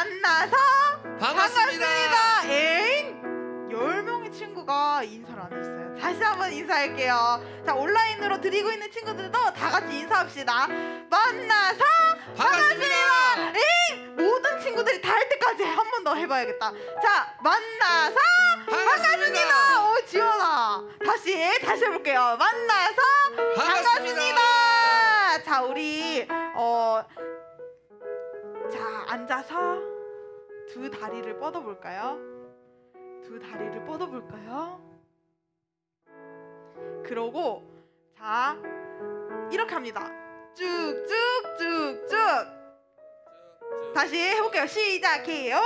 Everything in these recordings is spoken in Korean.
만나서 반갑습니다. 에잉 10명의 친구가 인사를 안 했어요. 다시 한번 인사할게요. 자, 온라인으로 드리고 있는 친구들도 다 같이 인사합시다. 만나서 반갑습니다. 에잉 모든 친구들이 다 할 때까지 한 번 더 해봐야겠다. 자, 만나서 반갑습니다. 오, 지원아 다시 해볼게요. 만나서 반갑습니다. 자, 우리 자, 앉아서 두 다리를 뻗어볼까요? 두 다리를 뻗어볼까요? 그러고 자, 이렇게 합니다. 쭉쭉쭉쭉. 다시 해볼게요. 시작해요.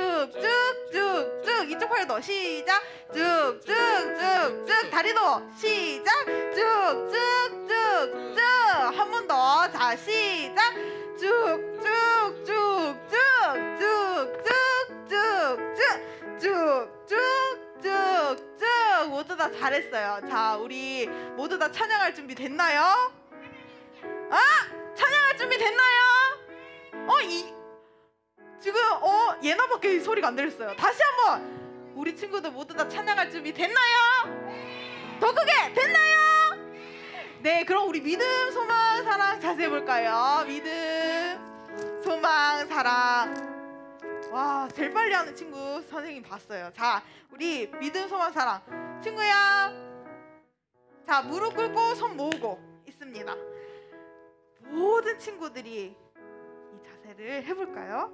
쭉쭉쭉쭉. 이쪽 팔도 시작. 쭉쭉쭉쭉. 다리도 시작. 쭉쭉쭉쭉. 한 번 더. 자, 시작. 쭉쭉쭉쭉쭉쭉쭉쭉쭉쭉쭉. 모두 다 잘했어요. 자, 우리 모두 다 찬양할 준비 됐나요? 아! 찬양할 준비 됐나요? 지금 예나밖에 소리가 안 들렸어요. 다시 한번 우리 친구들 모두 다 찬양할 준비 됐나요? 더 크게 됐나요? 네, 그럼 우리 믿음, 소망, 사랑 자세히 해볼까요? 믿음, 소망, 사랑. 와, 제일 빨리 하는 친구 선생님 봤어요. 자, 우리 믿음, 소망, 사랑 친구야. 자, 무릎 꿇고 손 모으고 있습니다. 모든 친구들이 이 자세를 해볼까요?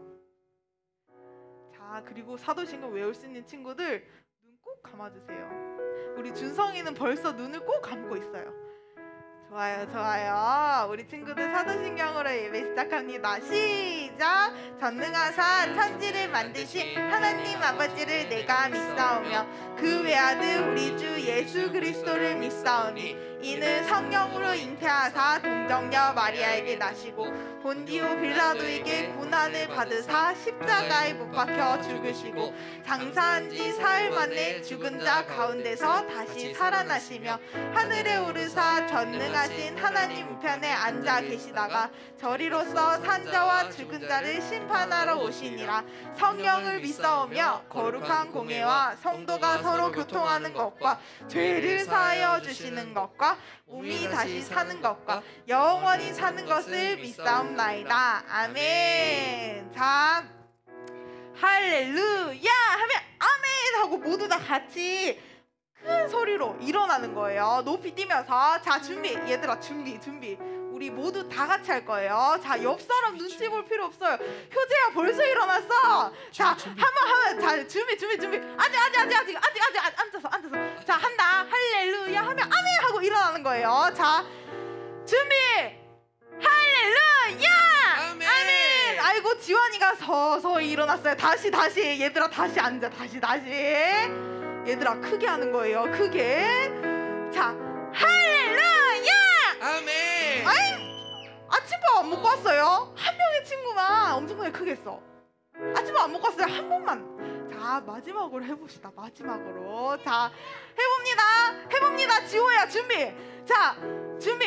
자, 그리고 사도신경 외울 수 있는 친구들 눈 꼭 감아주세요. 우리 준성이는 벌써 눈을 꼭 감고 있어요. 좋아요, 좋아요. 우리 친구들 사도신경으로 예배 시작합니다. 시작. 전능하사 천지를 만드신 하나님 아버지를 내가 믿사오며 그 외아들 우리 주 예수 그리스도를 믿사오니 이는 성령으로 잉태하사 동정녀 마리아에게 나시고 본디오 빌라도에게 고난을 받으사 십자가에 못 박혀 죽으시고 장사한 지 사흘 만에 죽은 자 가운데서 다시 살아나시며 하늘에 오르사 전능하신 하나님 우편에 앉아 계시다가 저리로서 산자와 죽은 자를 심판하러 오시니라. 성령을 믿사오며 거룩한 공예와 성도가 서로 교통하는 것과 죄를 사하여 주시는 것과 몸이 다시 사는 것과 영원히 사는 것을 믿사옵나이다. 아멘. 자, 할렐루야 하면 아멘 하고 모두 다 같이 큰 소리로 일어나는 거예요. 높이 뛰면서. 자, 준비. 얘들아, 준비. 우리 모두 다 같이 할 거예요. 자, 옆 사람 눈치 볼 필요 없어요. 효재야 벌써 일어났어. 자, 한번 하면. 자, 준비. 아직 앉아서. 자, 한다. 할렐루야 하면 아멘 하고 일어나는 거예요. 자, 준비. 할렐루야 아멘. 아이고, 지원이가 서서히 일어났어요. 다시. 얘들아, 다시 앉아. 다시. 얘들아, 크게 하는 거예요. 크게. 자, 할렐루야 아멘. 아침밥 안 먹고 왔어요? 한 명의 친구만 엄청나게 크게 했어. 아침밥 안 먹고 왔어요? 한 번만. 자, 마지막으로 해봅시다. 마지막으로. 자, 해봅니다. 지호야, 준비. 자, 준비.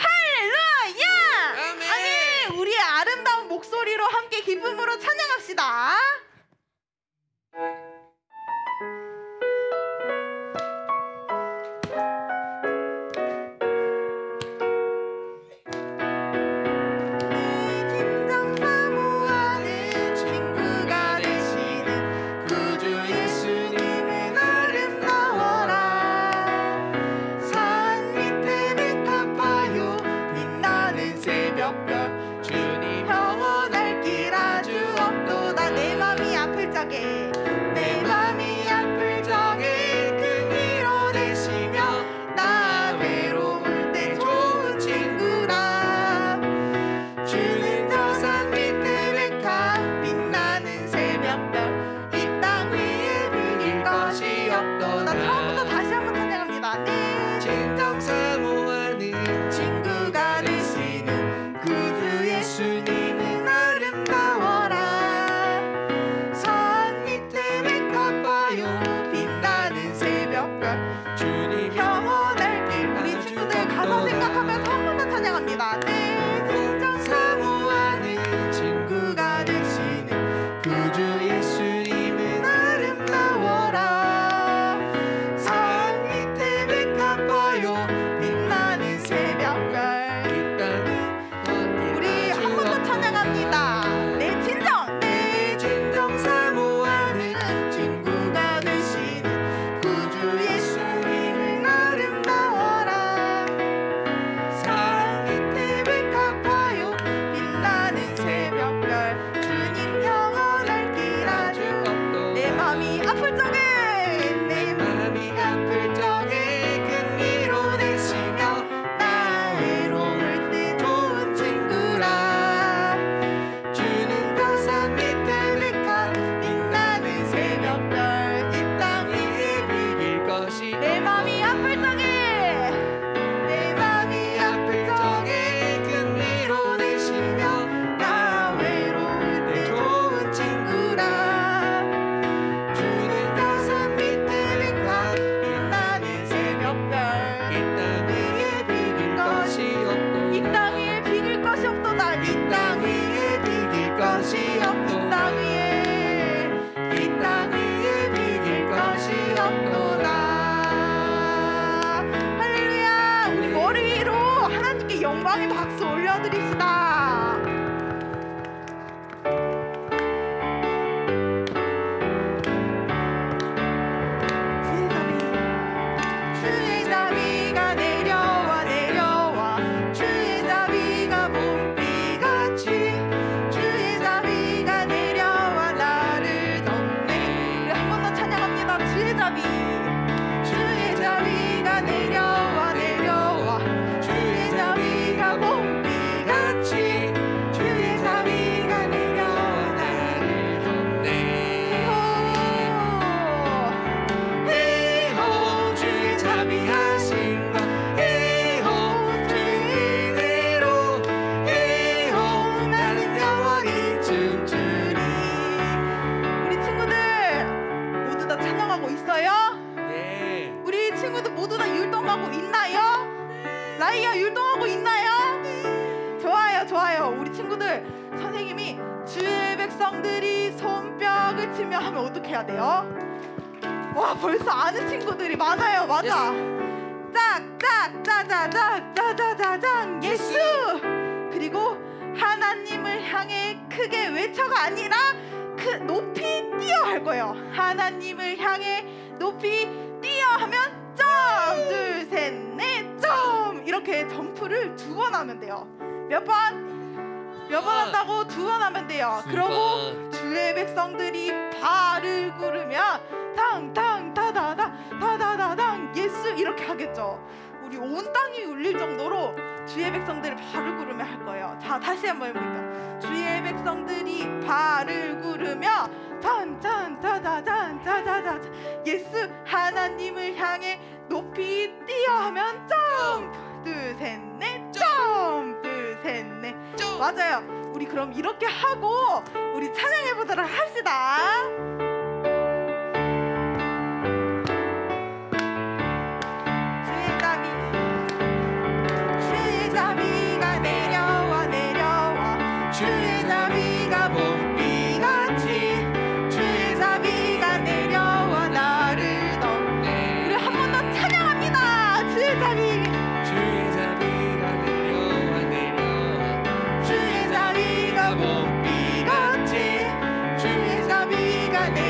할렐루야 아멘. 우리의 아름다운 목소리로 함께 기쁨으로 찬양합시다. 주님 영원할 길 아주 없도다. 내 맘이 아플 적에 아플 적에 내 마음이 아플 적에 큰 위로 되시며 나 외로울 때 좋은 친구라 주는 가산 밑에 백합 빛나는 새벽별 이 땅 위에 비길 것이 내 맘이 아플 적에 내 맘이 아플 적에 큰 위로 되시며 나 외로울 때 좋은 친구라 주는 가산 밑에 백합 빛나는 새벽별 이 땅 위에 비길 것이 없도다 이 땅 위에 비길 것이 없도다 이 땅 위에 비길 것이 없도다 이 땅 위에 비길 것이 없도다 할렐루야 우리 머리 위로 하나님께 영광의 박수 올려드립시다 주의 자비가 내려와 내려와 주의 자비가 봄비같이 주의 자비가 내려와 나를 덮네 우리 한 번 더 찬양합니다 주의 자비가 내려와 내려와 주의 자비가 봄비같이 주의 자비가 내려와 나를 네. 헤이호 주의 자비하신 것 헤이호 주의 은혜로 헤이호 나는 영원히 춤추리 우리 친구들 모두 다 찬양하고 있어요? 네 우리 친구들 모두 다 율동하고 있나요? 라이야 율동하고 있나요? 좋아요 좋아요 우리 친구들 선생님이 주의 백성들이 손뼉을 치며 하면 어떻게 해야 돼요? 와 벌써 아는 친구들이 많아요 맞아 짝짝 짜자짝 짜자자장 예수 그리고 하나님을 향해 크게 외쳐가 아니라 높이 뛰어 할 거예요 하나님을 향해 높이 뛰어 하면 점! 둘, 셋, 넷, 점! 이렇게 점프를 2번 하면 돼요 몇 번? 몇 번 한다고? 2번 하면 돼요 그러고 주의 백성들이 발을 구르며 탕탕 다다다 다다다당 예수 이렇게 하겠죠 우리 온 땅이 울릴 정도로 주의 백성들이 발을 구르며 할 거예요 자 다시 한번 해볼게요 주의 백성들이 발을 구르며 탕탕 다다당 다다다 예수 하나님을 향해 높이 뛰어 하면 점프 둘 셋 넷 점프 둘 셋 넷 점! 맞아요 우리 그럼 이렇게 하고 우리 찬양해 보도록 합시다 주의 자비가 내려와 내려와 주의 자비가 봄비같이 주의 자비가 내려와 나를 덮네 우리 한 번 더 찬양합니다 주의 자비 주의 자비가 내려와 내려와 주의 자비가 봄비같이 주의 자비가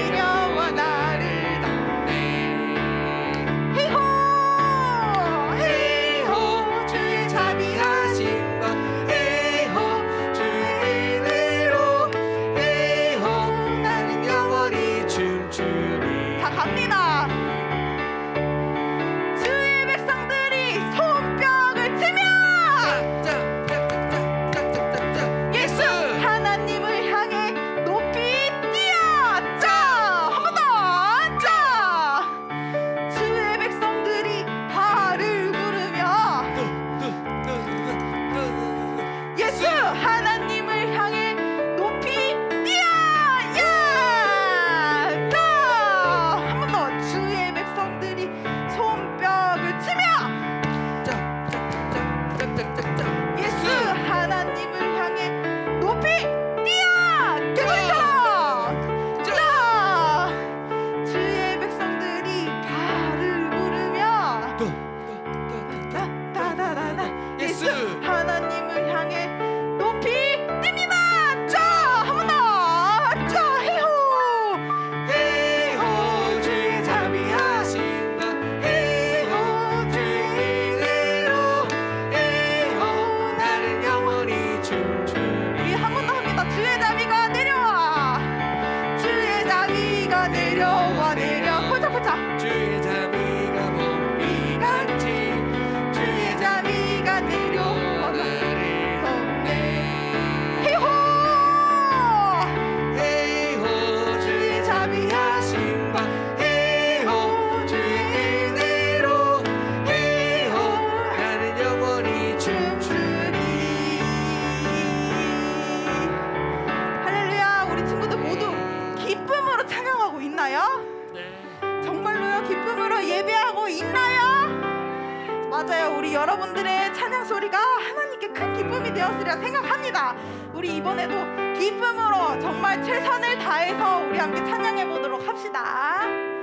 여호와 내려 포착포착 주의 자비가 봄비같이 주의 자비가 내려오나 나를 덮네. 헤호 헤이호 주의 자비하신 바 헤이호 주의 은혜로 헤이호 나는 영원히 춤추리. 할렐루야. 우리 친구들 모두 기쁨으로 찬양하고 있나요? 정말로요? 기쁨으로 예배하고 있나요? 맞아요. 우리 여러분들의 찬양 소리가 하나님께 큰 기쁨이 되었으리라 생각합니다. 우리 이번에도 기쁨으로 정말 최선을 다해서 우리 함께 찬양해 보도록 합시다.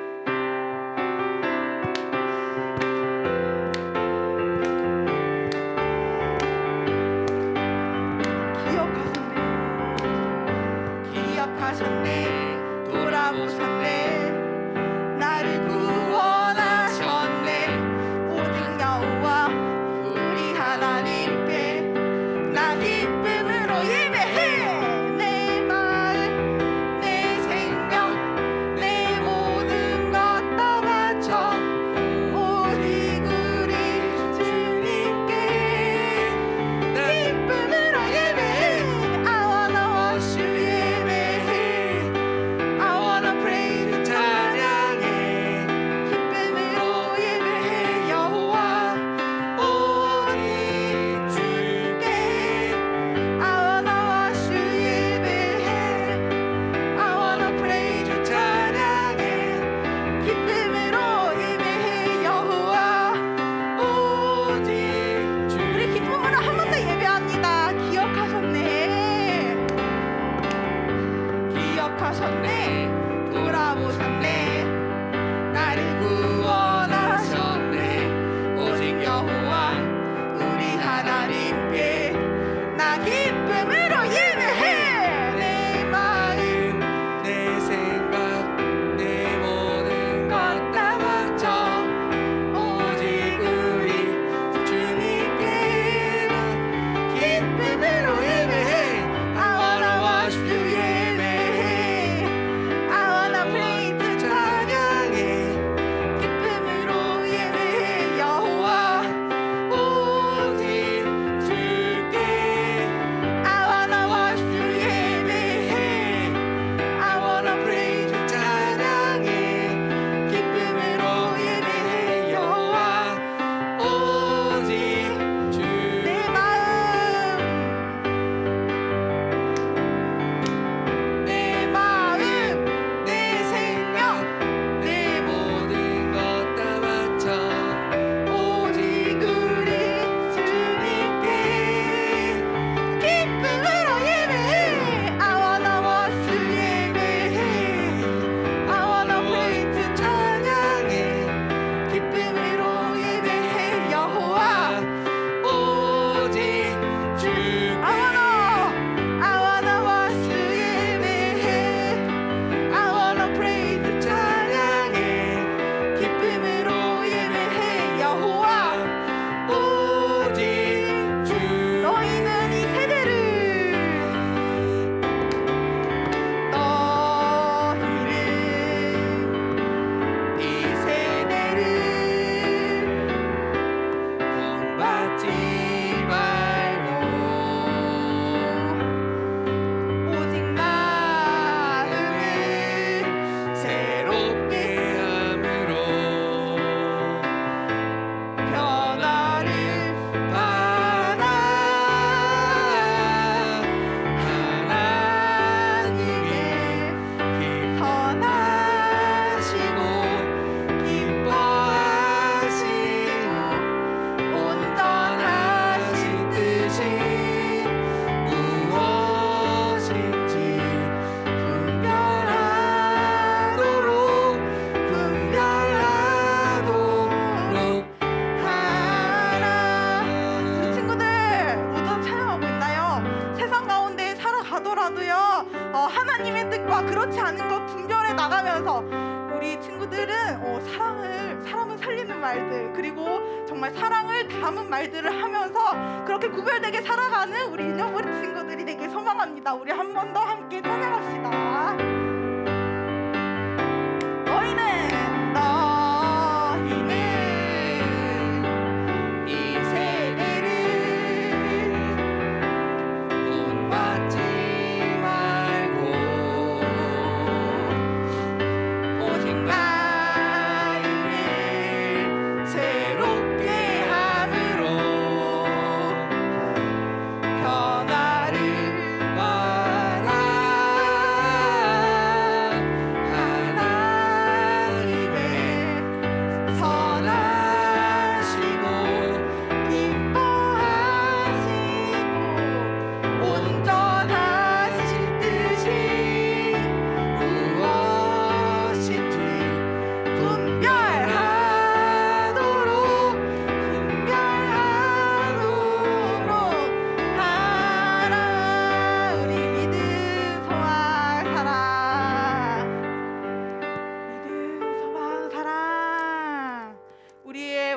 기억하셨네, 돌아보셨네, 나를 구원하셨네. 오직 여호와 우리 하나님께 나 기쁨으로 예배해. 내 마음 내 생명 내 모든 것 다 바쳐 오직 우리 주님께 기쁨으로 예배해. I wanna worship you 예배해. I wanna praise you 찬양해 기쁨으로 예배해. 여호와 오직 주께 I wanna worship you 예배해. I wanna praise you 찬양해 기쁨으로 예배해. 여호와 오직 우리 기쁨으로 한 번 더 예배합니다. 기억하셨네, 기억하셨네, 돌아보셨네, 나를 구원하셨네. 오직 여호와 우리 하나님께 나 기쁨으로 예배해. 내 마음 내 생각 내 모든 것 다 바쳐 오직 우리 주님께 기쁨으로 예배해. I wanna worship you 예배해. I wanna praise you 찬양해 기쁨으로 예배해. 여호와 오직 주께 I wanna worship you 예배해. I wanna praise you 찬양해 기쁨으로 예배해. 여호와 오직 주 내 마음 내 마음 내 생명 내 모든 것 다 바쳐 오직 우리 주님께 기쁨으로 예배해. I wanna worship you 예배해. I wanna praise you 찬양해 기쁨으로 예배해. 여호와 오직 주께 I wanna worship you 예배해. I wanna praise you 찬양해 기쁨으로 예배해. 여호와 오직 주 너희는 이 세대를 본받지 말고 오직 마음을 새롭게 함으로 변화를 받아 하나님의 선하시고 기뻐하시고 온전하신 뜻이 무엇인지 분별하도록 하라. 우리 친구들 모두 찬양하고 있나요? 세상 가운데 살아가더라도요 하나님의 뜻과 그렇지 않은 것 분별해 나가면서 우리 친구들은 사람을 살리는 말들 그리고 정말 사랑을 담은 말들을 하면서 그렇게 구별되게 살아가는 우리 인연부리 친구들이 되길 소망합니다. 우리 한 번 더 함께 찬양합시다.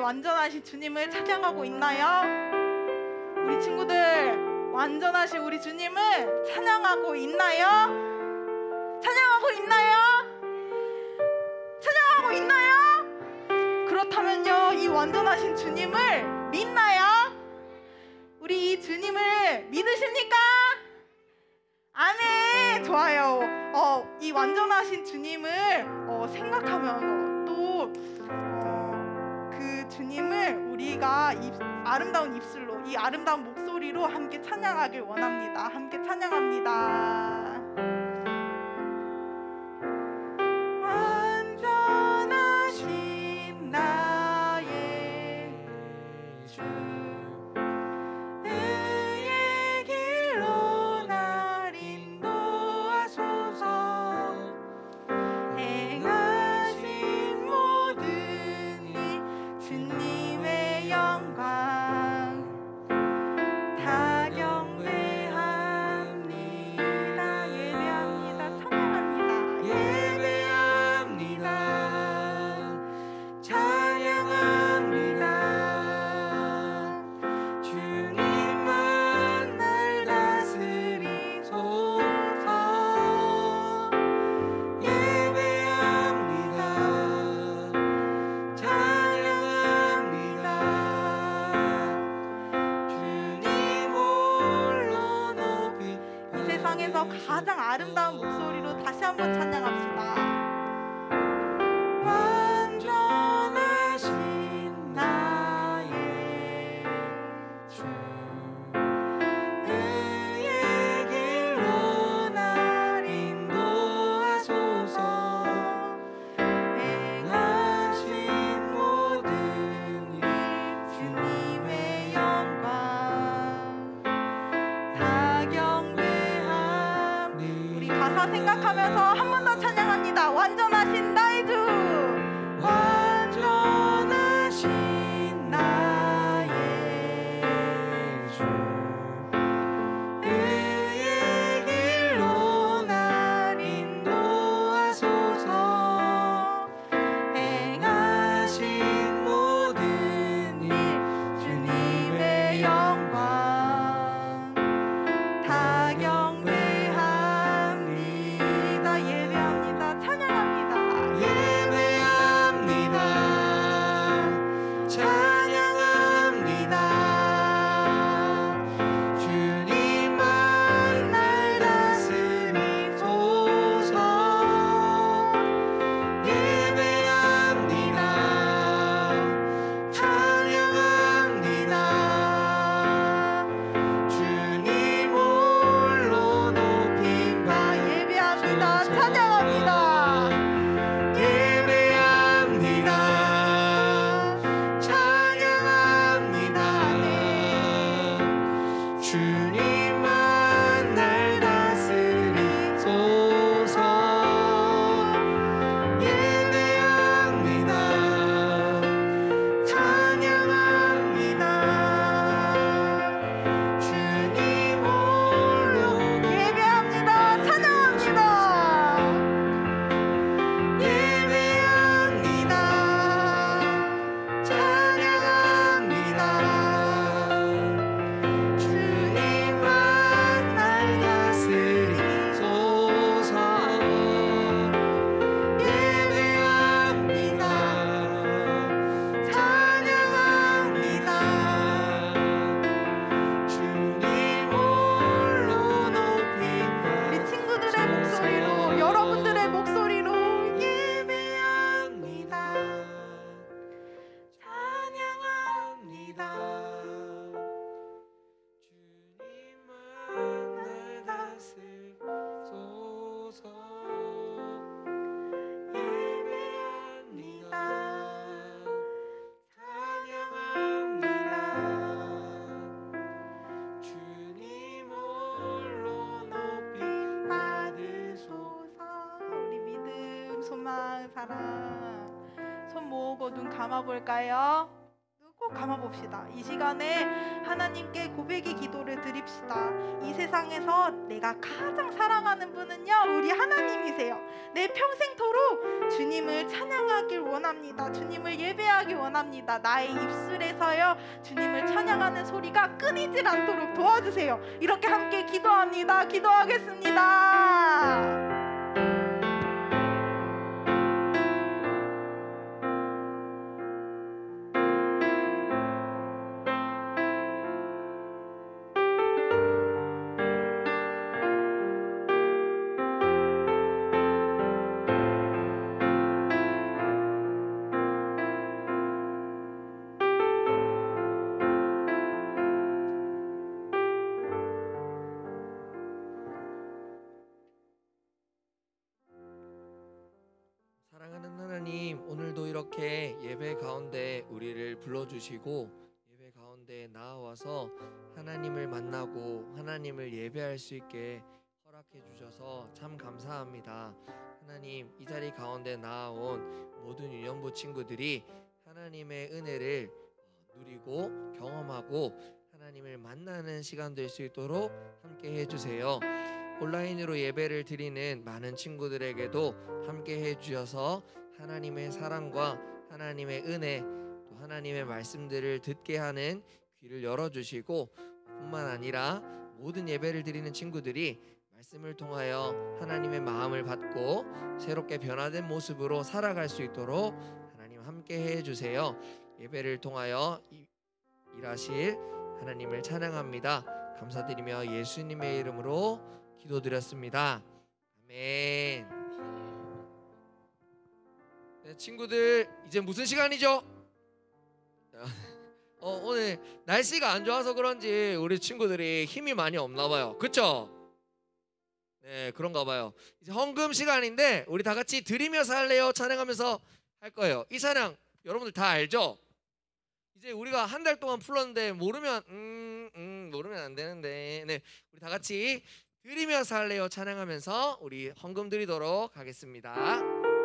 완전하신 주님을 찬양하고 있나요? 우리 친구들 완전하신 우리 주님을 찬양하고 있나요? 찬양하고 있나요? 찬양하고 있나요? 그렇다면요, 이 완전하신 주님을 믿나요? 우리 이 주님을 믿으십니까? 아멘. 좋아요. 이 완전하신 주님을 생각하면서 또 그 주님을 우리가 아름다운 입술로, 이 아름다운 목소리로 함께 찬양하길 원합니다. 함께 찬양합니다. 완전하신 나의 주, 의의 길로 날 인도하소서. 행하신 모든 일 주님의 영광 다 경배합니다. 예배합니다. 찬양합니다. 예배합니다. 찬양합니다. 주님만 날 다스리소서. 예배합니다. 찬양합니다. 주님 홀로 높이 이 세상에서 가장 아름다운 목소리로 다시 한번 찬양합시다. 완전하신 나의 주, 의의 길로 날 인도하소서. 행하신 모든 일 주님의 영광 다 경배합니다. 우리 가사 생각하면서 한 번 더 찬양합니다. 완전하신 나의 주, 완전하신 나의 주, 의의 길로 날 인도하소서. 행하신 모든 일 주님의 영광 다 경배합니다. 예배합니다. 찬양합니다. 예배합니다. 찬양합니다. 주님만 날 다스리소서. 예배합니다. 찬양합니다. 주님 홀로 높임 예배합니다. 찬양합니다. 예배합니다. 찬양합니다. 주님만 날 다스리소서. 예배합니다. 찬양합니다. 주님 홀로 예배합니다. 찬양합니다. 예배합니다. 찬양합니다. 주님만 날 다스리소서. 예배합니다. 찬양합니다. 주님 홀로 높이 우리 친구들의 목소리로, 여러분들의 목소리로 예배합니다. 찬양합니다. 주님만 날 다스리소서. 예배합니다. 찬양합니다. 주님 홀로 높이 받으소서. 우리 믿음, 소망, 사랑 손 모으고 눈 감아볼까요? 눈 꼭 꼭 감아봅시다. 이 시간에 하나님께 고백의 기도를 드립시다. 이 세상에서 내가 가장 사랑하는 분은요, 우리 하나님이세요. 내 평생토록 주님을 찬양하길 원합니다. 주님을 예배하길 원합니다. 나의 입술에서요, 주님을 찬양하는 소리가 끊이질 않도록 도와주세요. 이렇게 함께 기도합니다. 기도하겠습니다. 사랑하는 하나님, 오늘도 이렇게 예배 가운데 우리를 불러주시고 예배 가운데 나와서 하나님을 만나고 하나님을 예배할 수 있게 허락해 주셔서 참 감사합니다. 하나님, 이 자리 가운데 나아온 모든 유년부 친구들이 하나님의 은혜를 누리고 경험하고 하나님을 만나는 시간 될 수 있도록 함께 해주세요. 온라인으로 예배를 드리는 많은 친구들에게도 함께 해주셔서 하나님의 사랑과 하나님의 은혜, 또 하나님의 말씀들을 듣게 하는 귀를 열어주시고, 뿐만 아니라 모든 예배를 드리는 친구들이 말씀을 통하여 하나님의 마음을 받고 새롭게 변화된 모습으로 살아갈 수 있도록 하나님 함께 해주세요. 예배를 통하여 일하실 하나님을 찬양합니다. 감사드리며 예수님의 이름으로 기도드렸습니다. 아멘. 네, 친구들, 이제 무슨 시간이죠? 오늘 날씨가 안 좋아서 그런지 우리 친구들이 힘이 많이 없나 봐요. 그쵸? 네, 그런가 봐요. 이제 헌금 시간인데 우리 다 같이 드리면서 할래요? 찬양하면서 할 거예요. 이 찬양 여러분들 다 알죠? 이제 우리가 한 달 동안 풀었는데 모르면 안 되는데, 네, 우리 다 같이 드리면서 할래요? 찬양하면서 우리 헌금 드리도록 하겠습니다.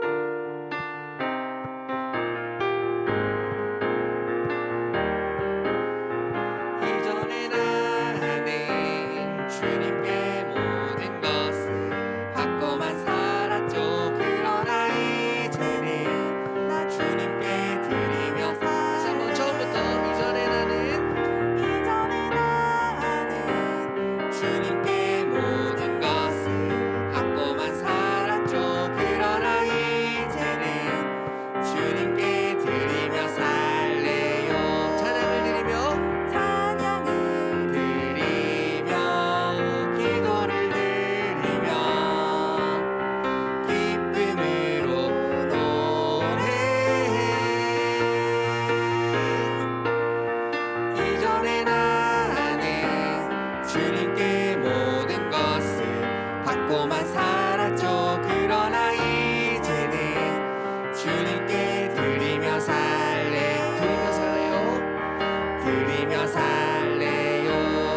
이전에 나는 주님께 모든 것을 받고만 살았죠. 그러나 이제는 나 주님께 드리며 다시 한번 처음부터. 이전에 나는 주님께 모든 것을 받고만 살았죠. 그러나 이제는 주님께 드리며 살래요. 찬양을 드리며 기도를 드리며 기쁨으로 노래해. 이전에 나는 주님께 모든 것을 받고만 살았죠. 그러나 이제는 주님께 드리며 살래요. 드리며 살래요.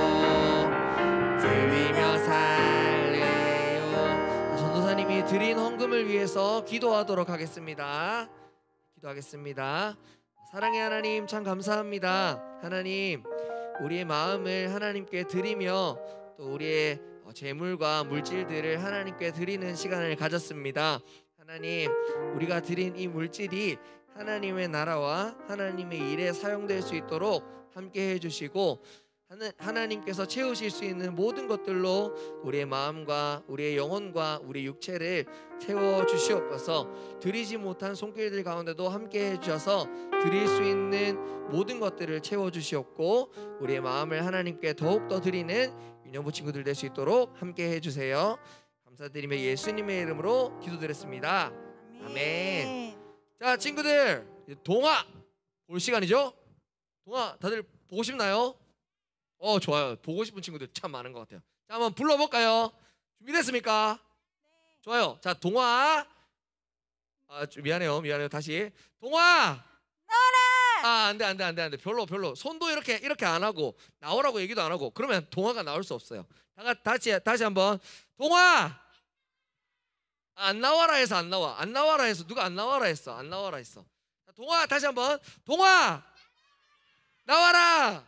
전도사님이 드린 헌금을 위해서 기도하도록 하겠습니다. 기도하겠습니다. 사랑의 하나님, 참 감사합니다. 하나님, 우리의 마음을 하나님께 드리며 또 우리의 재물과 물질들을 하나님께 드리는 시간을 가졌습니다. 하나님, 우리가 드린 이 물질이 하나님의 나라와 하나님의 일에 사용될 수 있도록 함께 해주시고, 하나님께서 채우실 수 있는 모든 것들로 우리의 마음과 우리의 영혼과 우리 육체를 채워주시옵소서. 드리지 못한 손길들 가운데도 함께 해주셔서 드릴 수 있는 모든 것들을 채워주시옵고, 우리의 마음을 하나님께 더욱더 드리는 유년부 친구들 될 수 있도록 함께 해주세요. 감사드리며 예수님의 이름으로 기도드렸습니다. 아멘. 자, 친구들, 동화 볼 시간이죠? 동화 다들 보고 싶나요? 좋아요. 보고 싶은 친구들 참 많은 것 같아요. 자, 한번 불러볼까요? 준비됐습니까? 네. 좋아요. 자, 동화. 미안해요. 다시. 동화. 노래. 안 돼. 별로. 손도 이렇게 안 하고 나오라고 얘기도 안 하고 그러면 동화가 나올 수 없어요. 다시 한번. 동화. 안 나와라 해서 안 나와. 안 나와라 해서 누가 안 나와라 했어. 안 나와라 했어. 동화 다시 한번. 동화. 나와라.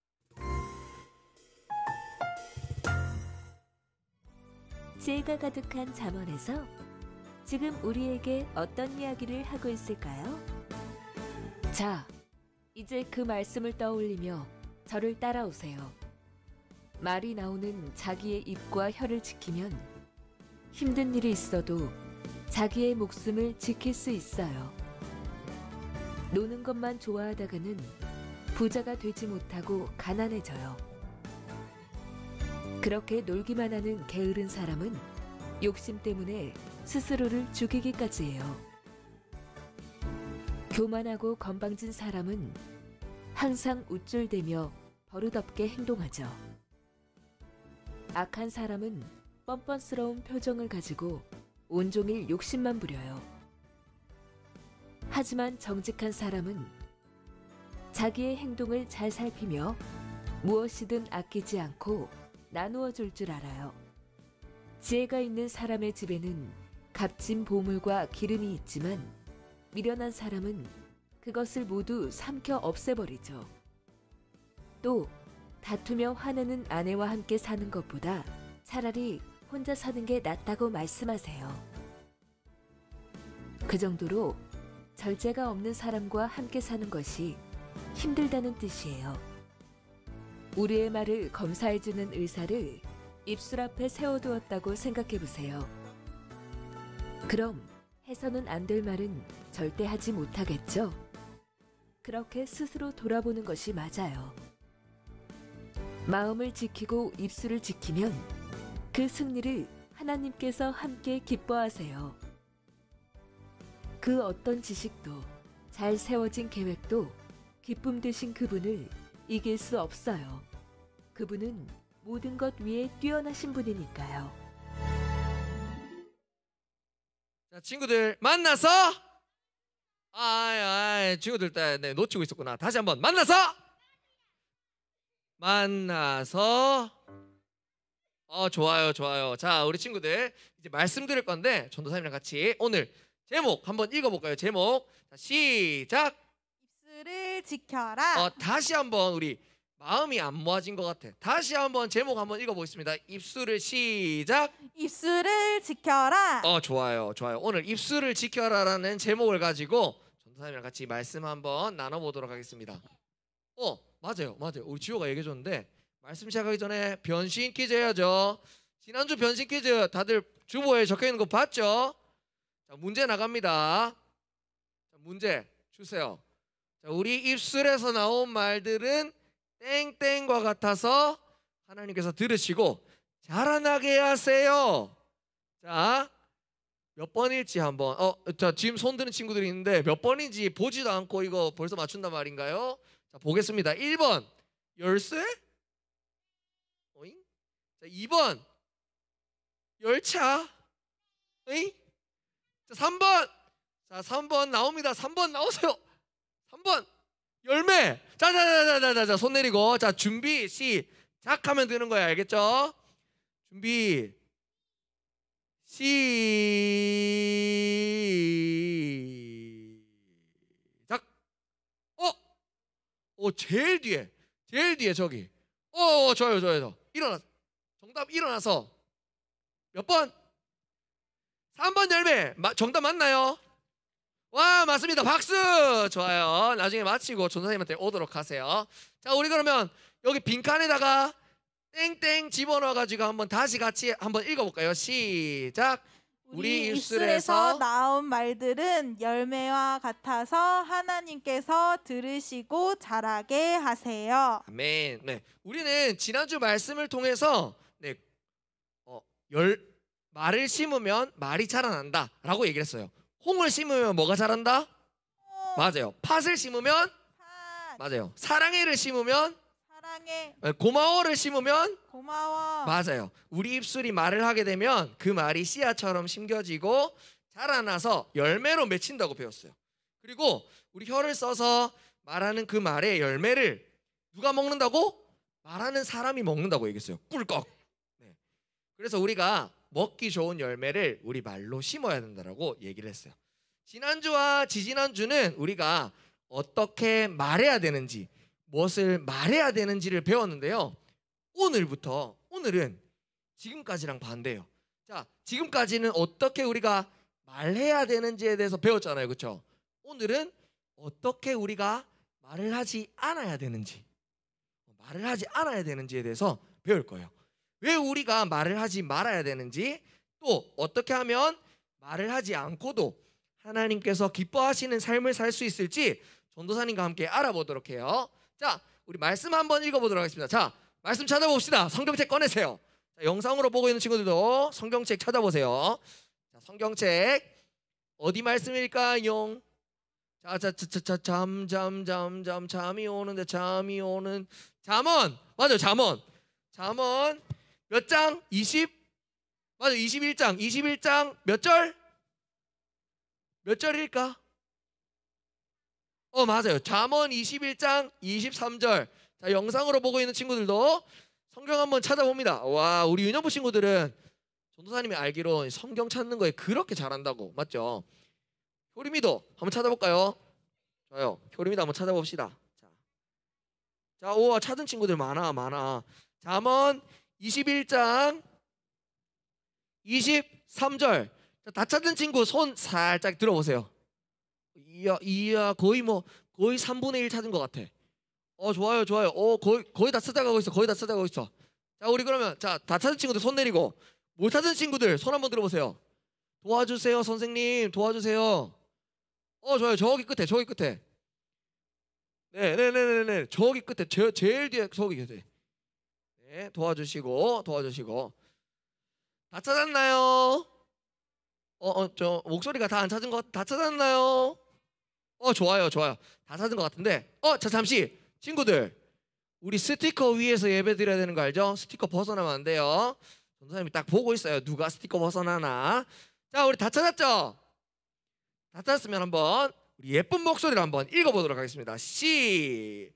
지혜가 가득한 잠언에서 지금 우리에게 어떤 이야기를 하고 있을까요? 자, 이제 그 말씀을 떠올리며 저를 따라오세요. 말이 나오는 자기의 입과 혀를 지키면 힘든 일이 있어도 자기의 목숨을 지킬 수 있어요. 노는 것만 좋아하다가는 부자가 되지 못하고 가난해져요. 그렇게 놀기만 하는 게으른 사람은 욕심 때문에 스스로를 죽이기까지 해요. 교만하고 건방진 사람은 항상 우쭐대며 버릇없게 행동하죠. 악한 사람은 뻔뻔스러운 표정을 가지고 온종일 욕심만 부려요. 하지만 정직한 사람은 자기의 행동을 잘 살피며 무엇이든 아끼지 않고 나누어 줄 줄 알아요. 지혜가 있는 사람의 집에는 값진 보물과 기름이 있지만 미련한 사람은 그것을 모두 삼켜 없애버리죠. 또 다투며 화내는 아내와 함께 사는 것보다 차라리 혼자 사는 게 낫다고 말씀하세요. 그 정도로 절제가 없는 사람과 함께 사는 것이 힘들다는 뜻이에요. 우리의 말을 검사해주는 의사를 입술 앞에 세워두었다고 생각해보세요. 그럼 해서는 안 될 말은 절대 하지 못하겠죠? 그렇게 스스로 돌아보는 것이 맞아요. 마음을 지키고 입술을 지키면 그 승리를 하나님께서 함께 기뻐하세요. 그 어떤 지식도 잘 세워진 계획도 기쁨 되신 그분을 이길 수 없어요. 그분은 모든 것 위에 뛰어나신 분이니까요. 자, 친구들 만나서 친구들 네, 놓치고 있었구나. 다시 한번 만나서 좋아요. 자, 우리 친구들 이제 말씀드릴 건데 전도사님이랑 같이 오늘 제목 한번 읽어볼까요? 제목 자, 시작. 입술을 지켜라. 다시 한번 우리 마음이 안 모아진 것 같아. 다시 한번 제목 한번 읽어보겠습니다. 입술을 시작. 입술을 지켜라. 좋아요. 오늘 입술을 지켜라라는 제목을 가지고 전도사님이랑 같이 말씀 한번 나눠보도록 하겠습니다. 맞아요. 우리 지호가 얘기해줬는데 말씀 시작하기 전에 변신 퀴즈 해야죠. 지난주 변신 퀴즈 다들 주보에 적혀있는 거 봤죠? 자, 문제 나갑니다. 자, 문제 주세요. 자, 우리 입술에서 나온 말들은 땡땡과 같아서 하나님께서 들으시고 자라나게 하세요. 자, 몇 번일지 한번 자, 지금 손 드는 친구들이 있는데 몇 번인지 보지도 않고 이거 벌써 맞춘단 말인가요? 자, 보겠습니다. 1번 열쇠? 오잉? 자, 2번 열차? 오잉? 자, 3번. 자, 3번 나옵니다. 3번 나오세요. 3번 열매. 자, 손 내리고. 자, 준비 시작하면 되는 거야. 알겠죠? 준비 시작. 제일 뒤에 저기. 좋아요. 일어나. 정답 일어나서 몇 번? 3번 열매. 정답 맞나요? 와, 맞습니다. 박수. 좋아요. 나중에 마치고 전도사님한테 오도록 하세요. 자, 우리 그러면 여기 빈칸에다가 땡땡 집어넣어가지고 한번 다시 같이 한번 읽어볼까요? 시작. 우리 입술에서 나온 말들은 열매와 같아서 하나님께서 들으시고 자라게 하세요. 아멘. 네, 우리는 지난주 말씀을 통해서 말을 심으면 말이 자라난다라고 얘기를 했어요. 홍을 심으면 뭐가 자란다? 맞아요. 팥을 심으면 맞아요. 사랑해를 심으면 사랑해. 고마워를 심으면 고마워. 맞아요. 우리 입술이 말을 하게 되면 그 말이 씨앗처럼 심겨지고 자라나서 열매로 맺힌다고 배웠어요. 그리고 우리 혀를 써서 말하는 그 말의 열매를 누가 먹는다고? 말하는 사람이 먹는다고 얘기했어요. 꿀꺽. 네. 그래서 우리가 먹기 좋은 열매를 우리 말로 심어야 된다라고 얘기를 했어요. 지난주와 지지난주는 우리가 어떻게 말해야 되는지, 무엇을 말해야 되는지를 배웠는데요. 오늘은 지금까지랑 반대예요. 자, 지금까지는 어떻게 우리가 말해야 되는지에 대해서 배웠잖아요. 그렇죠? 오늘은 어떻게 우리가 말을 하지 않아야 되는지에 대해서 배울 거예요. 왜 우리가 말을 하지 말아야 되는지, 또 어떻게 하면 말을 하지 않고도 하나님께서 기뻐하시는 삶을 살 수 있을지 전도사님과 함께 알아보도록 해요. 자, 우리 말씀 한번 읽어보도록 하겠습니다. 자, 말씀 찾아봅시다. 성경책 꺼내세요. 자, 영상으로 보고 있는 친구들도 성경책 찾아보세요. 자, 성경책 어디 말씀일까요? 잠이 오는데 잠언. 맞아요, 잠언 몇 장? 21장 몇 절? 몇 절일까? 맞아요. 잠언 21장 23절. 자, 영상으로 보고 있는 친구들도 성경 한번 찾아봅니다. 와, 우리 유년부 친구들은 전도사님이 알기로 성경 찾는 거에 그렇게 잘한다고. 맞죠? 효림이도 한번 찾아볼까요? 좋아요. 효림이도 한번 찾아봅시다. 자, 오, 찾은 친구들 많아. 잠언 21장 23절. 자, 다 찾은 친구 손 살짝 들어보세요. 이야, 거의 3분의 1 찾은 것 같아. 좋아요. 거의 다 찾아가고 있어. 자, 우리 그러면 다 찾은 친구들 손 내리고, 못 찾은 친구들 손 한번 들어보세요. 도와주세요, 선생님, 도와주세요. 좋아요. 저기 끝에. 네. 저기 끝에, 제일 뒤에 저기 계세요. 네, 도와주시고. 다 찾았나요? 저 목소리가 다 안 찾은 것, 다 찾았나요? 좋아요. 다 찾은 것 같은데. 자, 잠시 친구들, 우리 스티커 위에서 예배 드려야 되는 거 알죠? 스티커 벗어나면 안 돼요. 전도사님이 딱 보고 있어요. 누가 스티커 벗어나나. 자, 우리 다 찾았죠? 다 찾았으면 한번 우리 예쁜 목소리로 한번 읽어보도록 하겠습니다. 시작.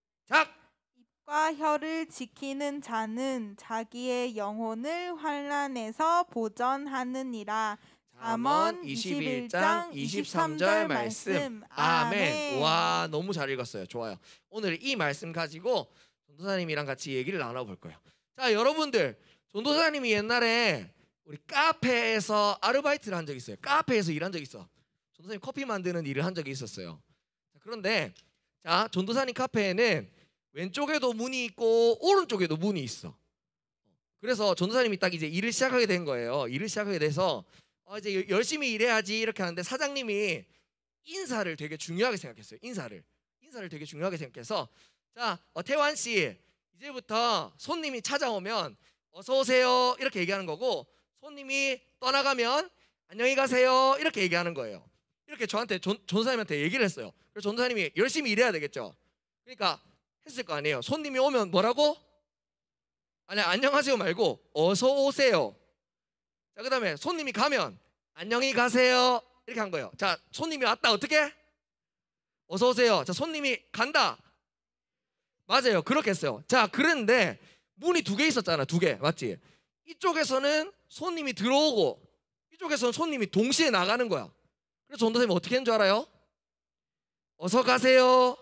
입과 혀를 지키는 자는 자기의 영혼을 환난에서 보전하느니라. 잠언 21장 23절 말씀. 아멘. 와, 너무 잘 읽었어요. 좋아요. 오늘 이 말씀 가지고 전도사님이랑 같이 얘기를 나눠볼 거예요. 자, 여러분들, 전도사님이 옛날에 우리 카페에서 아르바이트를 한 적이 있어요. 카페에서 일한 적이 있어. 전도사님 커피 만드는 일을 한 적이 있었어요. 그런데 자, 전도사님 카페에는 왼쪽에도 문이 있고 오른쪽에도 문이 있어. 그래서 전도사님이 딱 이제 일을 시작하게 된 거예요. 일을 시작하게 돼서 이제 열심히 일해야지 이렇게 하는데, 사장님이 인사를 되게 중요하게 생각했어요. 인사를 되게 중요하게 생각해서, 자, 태환 씨, 이제부터 손님이 찾아오면 어서 오세요 이렇게 얘기하는 거고, 손님이 떠나가면 안녕히 가세요 이렇게 얘기하는 거예요. 이렇게 저한테 전도사님한테 얘기를 했어요. 그래서 전도사님이 열심히 일해야 되겠죠. 그러니까 했을 거 아니에요. 손님이 오면 뭐라고? 아니, 안녕하세요 말고 어서 오세요. 자, 그 다음에 손님이 가면 안녕히 가세요 이렇게 한 거예요. 자, 손님이 왔다, 어떻게? 어서 오세요. 자, 손님이 간다, 맞아요, 그렇게 했어요. 자, 그런데 문이 2개 있었잖아. 2개, 맞지? 이쪽에서는 손님이 들어오고 이쪽에서는 손님이 동시에 나가는 거야. 그래서 전도사님이 어떻게 했는 줄 알아요? 어서 가세요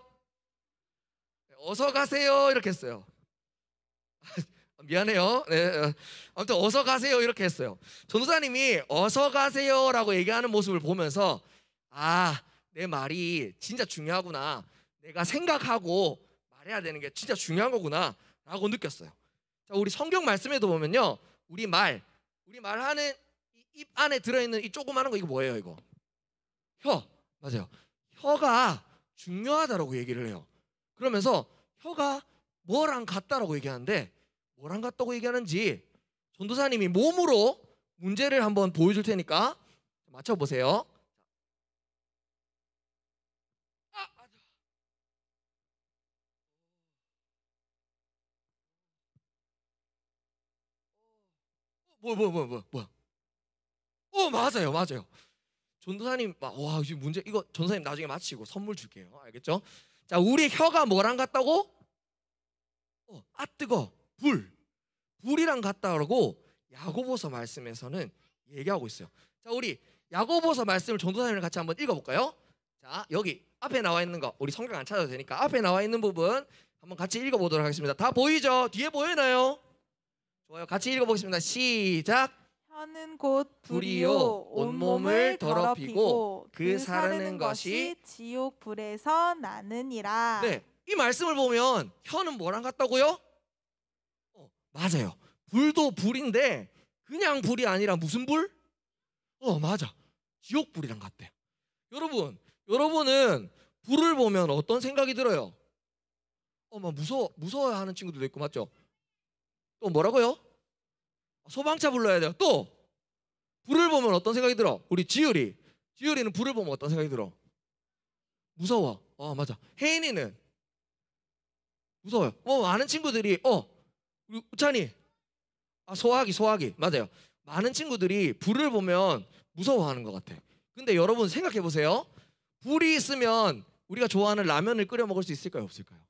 이렇게 했어요. 미안해요. 네, 아무튼 어서 가세요 이렇게 했어요. 전도사님이 어서 가세요라고 얘기하는 모습을 보면서, 내 말이 진짜 중요하구나, 내가 생각하고 말해야 되는 게 진짜 중요한 거구나 라고 느꼈어요. 자, 우리 성경 말씀에도 보면요, 우리 말하는 입 안에 들어있는 이 조그마한 거, 이거 뭐예요? 이거 혀. 맞아요. 혀가 중요하다라고 얘기를 해요. 그러면서 혀가 뭐랑 같다라고 얘기하는데, 뭐랑 같다고 얘기하는지 전도사님이 몸으로 문제를 한번 보여줄 테니까 맞춰보세요. 뭐야? 맞아요. 전도사님, 와, 이 문제, 이거 전도사님 나중에 마치고 선물 줄게요. 알겠죠? 자, 우리 혀가 뭐랑 같다고? 뜨거. 불이랑 같다고 야고보서 말씀에서는 얘기하고 있어요. 자, 우리 야고보서 말씀을 전도사님이랑 같이 한번 읽어볼까요? 자, 여기 앞에 나와 있는 거 우리 성경 안 찾아도 되니까 앞에 나와 있는 부분 한번 같이 읽어보도록 하겠습니다. 다 보이죠? 뒤에 보이나요? 좋아요. 같이 읽어보겠습니다. 시작. 혀는 곧 불이요 불이요 온몸을 더럽히고 그 사르는 것이 지옥 불에서 나느니라. 네, 이 말씀을 보면 혀는 뭐랑 같다고요? 맞아요. 불도 불인데 그냥 불이 아니라 무슨 불? 맞아. 지옥 불이랑 같대요. 여러분은 불을 보면 어떤 생각이 들어요? 막 무서워하는 친구들도 있고 맞죠? 또 뭐라고요? 소방차 불러야 돼요. 또 불을 보면 어떤 생각이 들어? 우리 지율이는 불을 보면 어떤 생각이 들어? 무서워. 맞아. 혜인이는 무서워요. 많은 친구들이 우리 우찬이 소화기 맞아요. 많은 친구들이 불을 보면 무서워하는 것 같아. 근데 여러분 생각해 보세요. 불이 있으면 우리가 좋아하는 라면을 끓여 먹을 수 있을까요? 없을까요?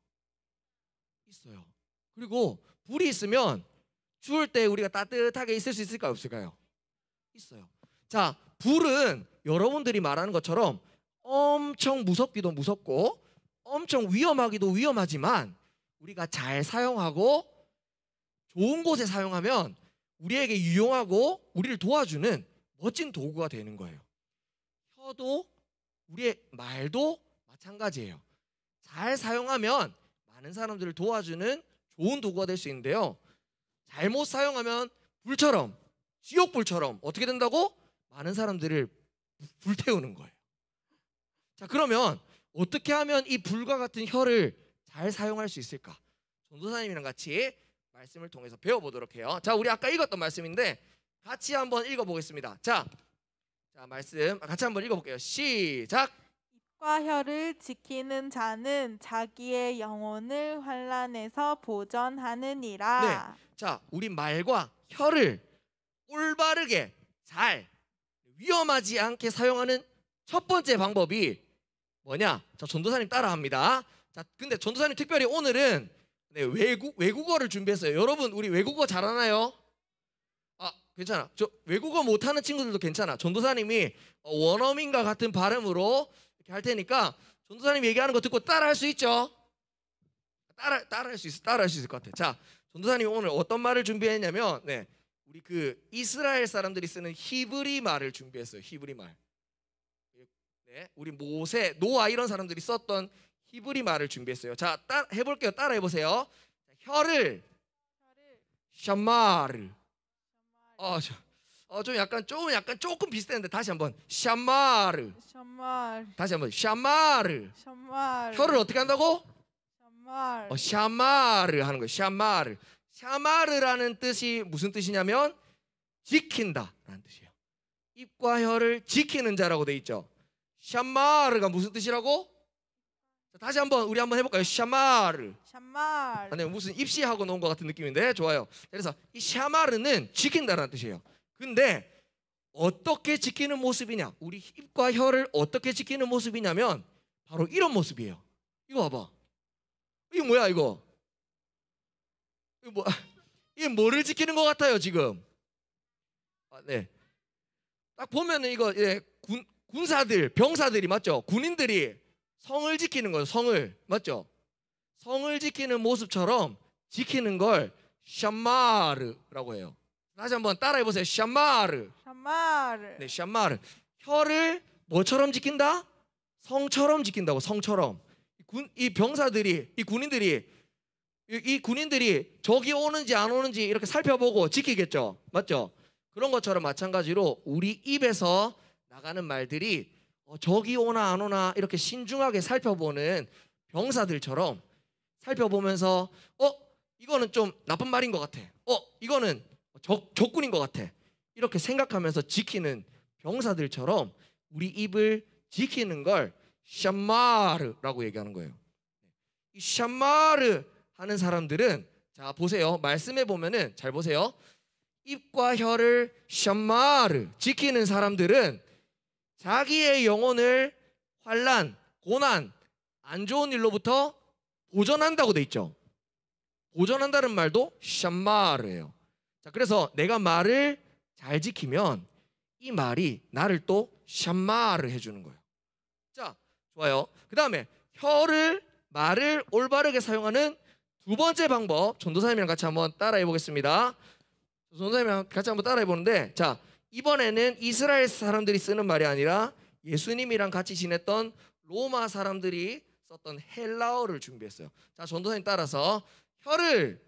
있어요. 그리고 불이 있으면 추울 때 우리가 따뜻하게 있을 수 있을까요? 없을까요? 있어요. 자, 불은 여러분들이 말하는 것처럼 엄청 무섭기도 무섭고 엄청 위험하기도 위험하지만 우리가 잘 사용하고 좋은 곳에 사용하면 우리에게 유용하고 우리를 도와주는 멋진 도구가 되는 거예요. 혀도 우리의 말도 마찬가지예요. 잘 사용하면 많은 사람들을 도와주는 좋은 도구가 될 수 있는데요. 잘못 사용하면 불처럼 지옥불처럼 어떻게 된다고? 많은 사람들을 불태우는 거예요. 자, 그러면 어떻게 하면 이 불과 같은 혀를 잘 사용할 수 있을까? 전도사님이랑 같이 말씀을 통해서 배워보도록 해요. 자, 우리 아까 읽었던 말씀인데 같이 한번 읽어보겠습니다. 자, 말씀 같이 한번 읽어볼게요. 시작. 입과 혀를 지키는 자는 자기의 영혼을 환난에서 보전하느니라. 네. 자, 우리 말과 혀를 올바르게 잘 위험하지 않게 사용하는 첫 번째 방법이 뭐냐? 자, 전도사님 따라합니다. 자, 근데 전도사님 특별히 오늘은 외국어를 준비했어요. 여러분 우리 외국어 잘하나요? 괜찮아. 저 외국어 못하는 친구들도 괜찮아. 전도사님이 원어민과 같은 발음으로 이렇게 할 테니까 전도사님 얘기하는 거 듣고 따라할 수 있죠? 따라할 수 있을 것 같아. 자, 전도사님이 오늘 어떤 말을 준비했냐면 우리 그 이스라엘 사람들이 쓰는 히브리 말을 준비했어요. 히브리 말. 우리 모세, 노아 이런 사람들이 썼던 히브리 말을 준비했어요. 자, 해볼게요. 따라해보세요. 혀를 샤마르. 좀 약간 조금 비슷했는데 다시 한번 샤마르. 다시 한번 샤마르. 혀를 어떻게 한다고? 샤마르 하는 거예요. 샤마르. 샤마르라는 뜻이 무슨 뜻이냐면 지킨다라는 뜻이에요. 입과 혀를 지키는 자라고 돼 있죠. 샤마르가 무슨 뜻이라고? 다시 우리 한번 해볼까요? 샤마르. 무슨 입시하고 놓은 것 같은 느낌인데 좋아요. 그래서 이 샤마르는 지킨다라는 뜻이에요. 근데 어떻게 지키는 모습이냐? 우리 입과 혀를 어떻게 지키는 모습이냐면 바로 이런 모습이에요. 이거 봐봐. 이거 뭐야 이거? 이게 뭐를 지키는 것 같아요 지금? 딱 보면은 이거 군사들, 병사들이 맞죠? 군인들이 성을 지키는 거예요. 성을 맞죠? 성을 지키는 모습처럼 지키는 걸 샤마르라고 해요. 다시 한번 따라해 보세요. 샤마르. 네, 샤마르. 혀를 뭐처럼 지킨다? 성처럼 지킨다고. 성처럼. 이 병사들이, 이 군인들이 적이 오는지 안 오는지 이렇게 살펴보고 지키겠죠. 맞죠? 그런 것처럼 마찬가지로 우리 입에서 나가는 말들이 적이 오나 안 오나 이렇게 신중하게 살펴보는 병사들처럼 살펴보면서 이거는 좀 나쁜 말인 것 같아. 이거는 적군인 것 같아. 이렇게 생각하면서 지키는 병사들처럼 우리 입을 지키는 걸 샤마르라고 얘기하는 거예요. 이 샤마르 하는 사람들은 자 보세요. 말씀해 보면은 잘 보세요. 입과 혀를 샤마르 지키는 사람들은 자기의 영혼을 환난, 고난, 안 좋은 일로부터 보전한다고 돼 있죠. 보전한다는 말도 샤마르예요. 자, 그래서 내가 말을 잘 지키면 이 말이 나를 또 샤마르 해주는 거예요. 자, 좋아요. 그 다음에 혀를 말을 올바르게 사용하는 두 번째 방법, 전도사님이랑 같이 한번 따라해 보겠습니다. 전도사님이랑 같이 한번 따라해 보는데, 자, 이번에는 이스라엘 사람들이 쓰는 말이 아니라 예수님이랑 같이 지냈던 로마 사람들이 썼던 헬라어를 준비했어요. 자, 전도사님 따라서 혀를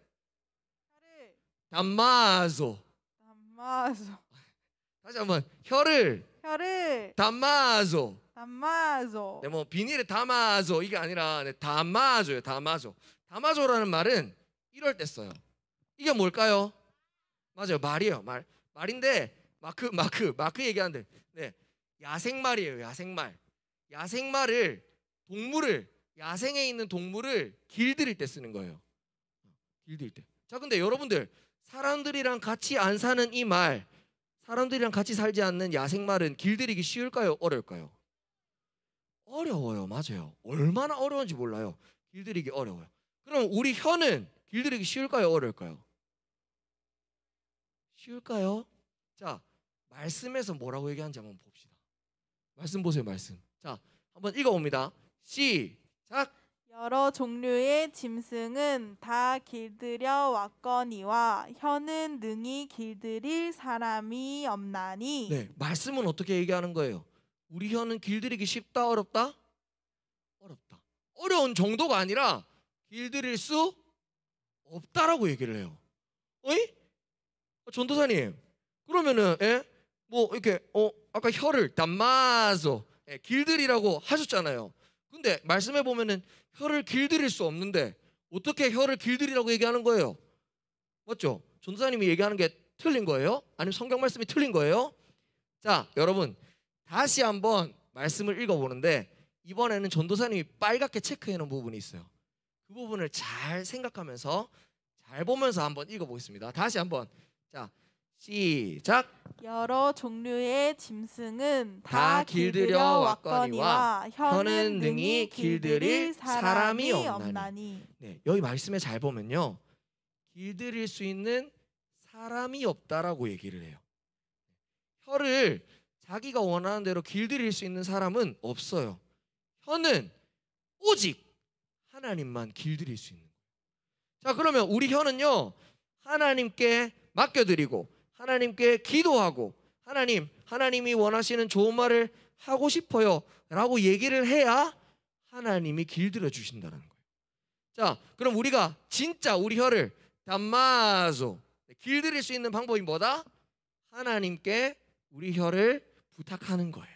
담마소. 담마소. 다시 한번 혀를 혀를 담마소. 담마소. 네, 뭐 비닐에 담아줘 이게 아니라 네, 담아줘요. 담아줘. 담아줘라는 말은 이럴 때 써요. 이게 뭘까요? 맞아요, 말이에요. 말인데 마크 얘기하는데, 네, 야생말이에요. 야생말. 야생말을 동물을 야생에 있는 동물을 길들일 때 쓰는 거예요. 길들일 때. 자, 근데 여러분들 사람들이랑 같이 안 사는 이 말, 사람들이랑 같이 살지 않는 야생말은 길들이기 쉬울까요? 어려울까요? 어려워요. 맞아요. 얼마나 어려운지 몰라요. 길들이기 어려워요. 그럼 우리 혀는 길들이기 쉬울까요? 어려울까요? 쉬울까요? 자, 말씀에서 뭐라고 얘기하는지 한번 봅시다. 말씀 보세요. 말씀. 자, 한번 읽어봅니다. 시작. 여러 종류의 짐승은 다 길들여 왔거니와 혀는 능히 길들일 사람이 없나니. 네, 말씀은 어떻게 얘기하는 거예요? 우리 혀는 길들이기 쉽다, 어렵다? 어렵다. 어려운 정도가 아니라 길들일 수 없다라고 얘기를 해요. 어이? 전도사님, 그러면은 뭐 이렇게 아까 혀를 담마소 길들이라고 하셨잖아요. 근데 말씀해 보면은 혀를 길들일 수 없는데 어떻게 혀를 길들이라고 얘기하는 거예요? 맞죠? 전도사님이 얘기하는 게 틀린 거예요? 아니면 성경 말씀이 틀린 거예요? 자, 여러분 다시 한번 말씀을 읽어보는데 이번에는 전도사님이 빨갛게 체크해 놓은 부분이 있어요. 그 부분을 잘 생각하면서 잘 보면서 한번 읽어보겠습니다. 다시 한번. 자, 시작. 여러 종류의 짐승은 다 다 길들여 길들여 왔거니와 왔거니와 혀는 능히 길들일 사람이 없나니. 없나니. 네, 여기 말씀에 잘 보면요, 길들일 수 있는 사람이 없다라고 얘기를 해요. 혀를 자기가 원하는 대로 길들일 수 있는 사람은 없어요. 혀는 오직 하나님만 길들일 수 있는 거예요. 자, 그러면 우리 혀는요, 하나님께 맡겨드리고 하나님께 기도하고 하나님이 원하시는 좋은 말을 하고 싶어요 라고 얘기를 해야 하나님이 길들여 주신다는 거예요. 자, 그럼 우리가 진짜 우리 혀를 담마소 길들일 수 있는 방법이 뭐다? 하나님께 우리 혀를 부탁하는 거예요.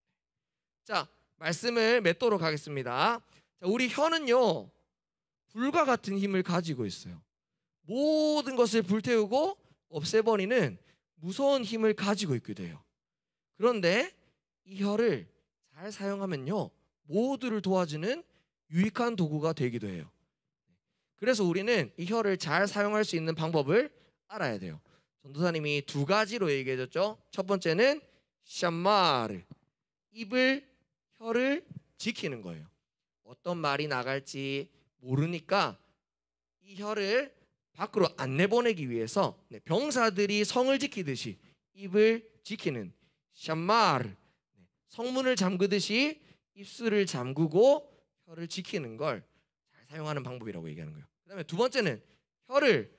자, 말씀을 맺도록 하겠습니다. 자, 우리 혀는요, 불과 같은 힘을 가지고 있어요. 모든 것을 불태우고 없애버리는 무서운 힘을 가지고 있게 돼요. 그런데 이 혀를 잘 사용하면요, 모두를 도와주는 유익한 도구가 되기도 해요. 그래서 우리는 이 혀를 잘 사용할 수 있는 방법을 알아야 돼요. 전도사님이 두 가지로 얘기해 줬죠. 첫 번째는 샴마르, 혀를 지키는 거예요. 어떤 말이 나갈지 모르니까 이 혀를 밖으로 안 내보내기 위해서 병사들이 성을 지키듯이 입을 지키는 샴마르, 성문을 잠그듯이 입술을 잠그고 혀를 지키는 걸 잘 사용하는 방법이라고 얘기하는 거예요. 그 다음에 두 번째는 혀를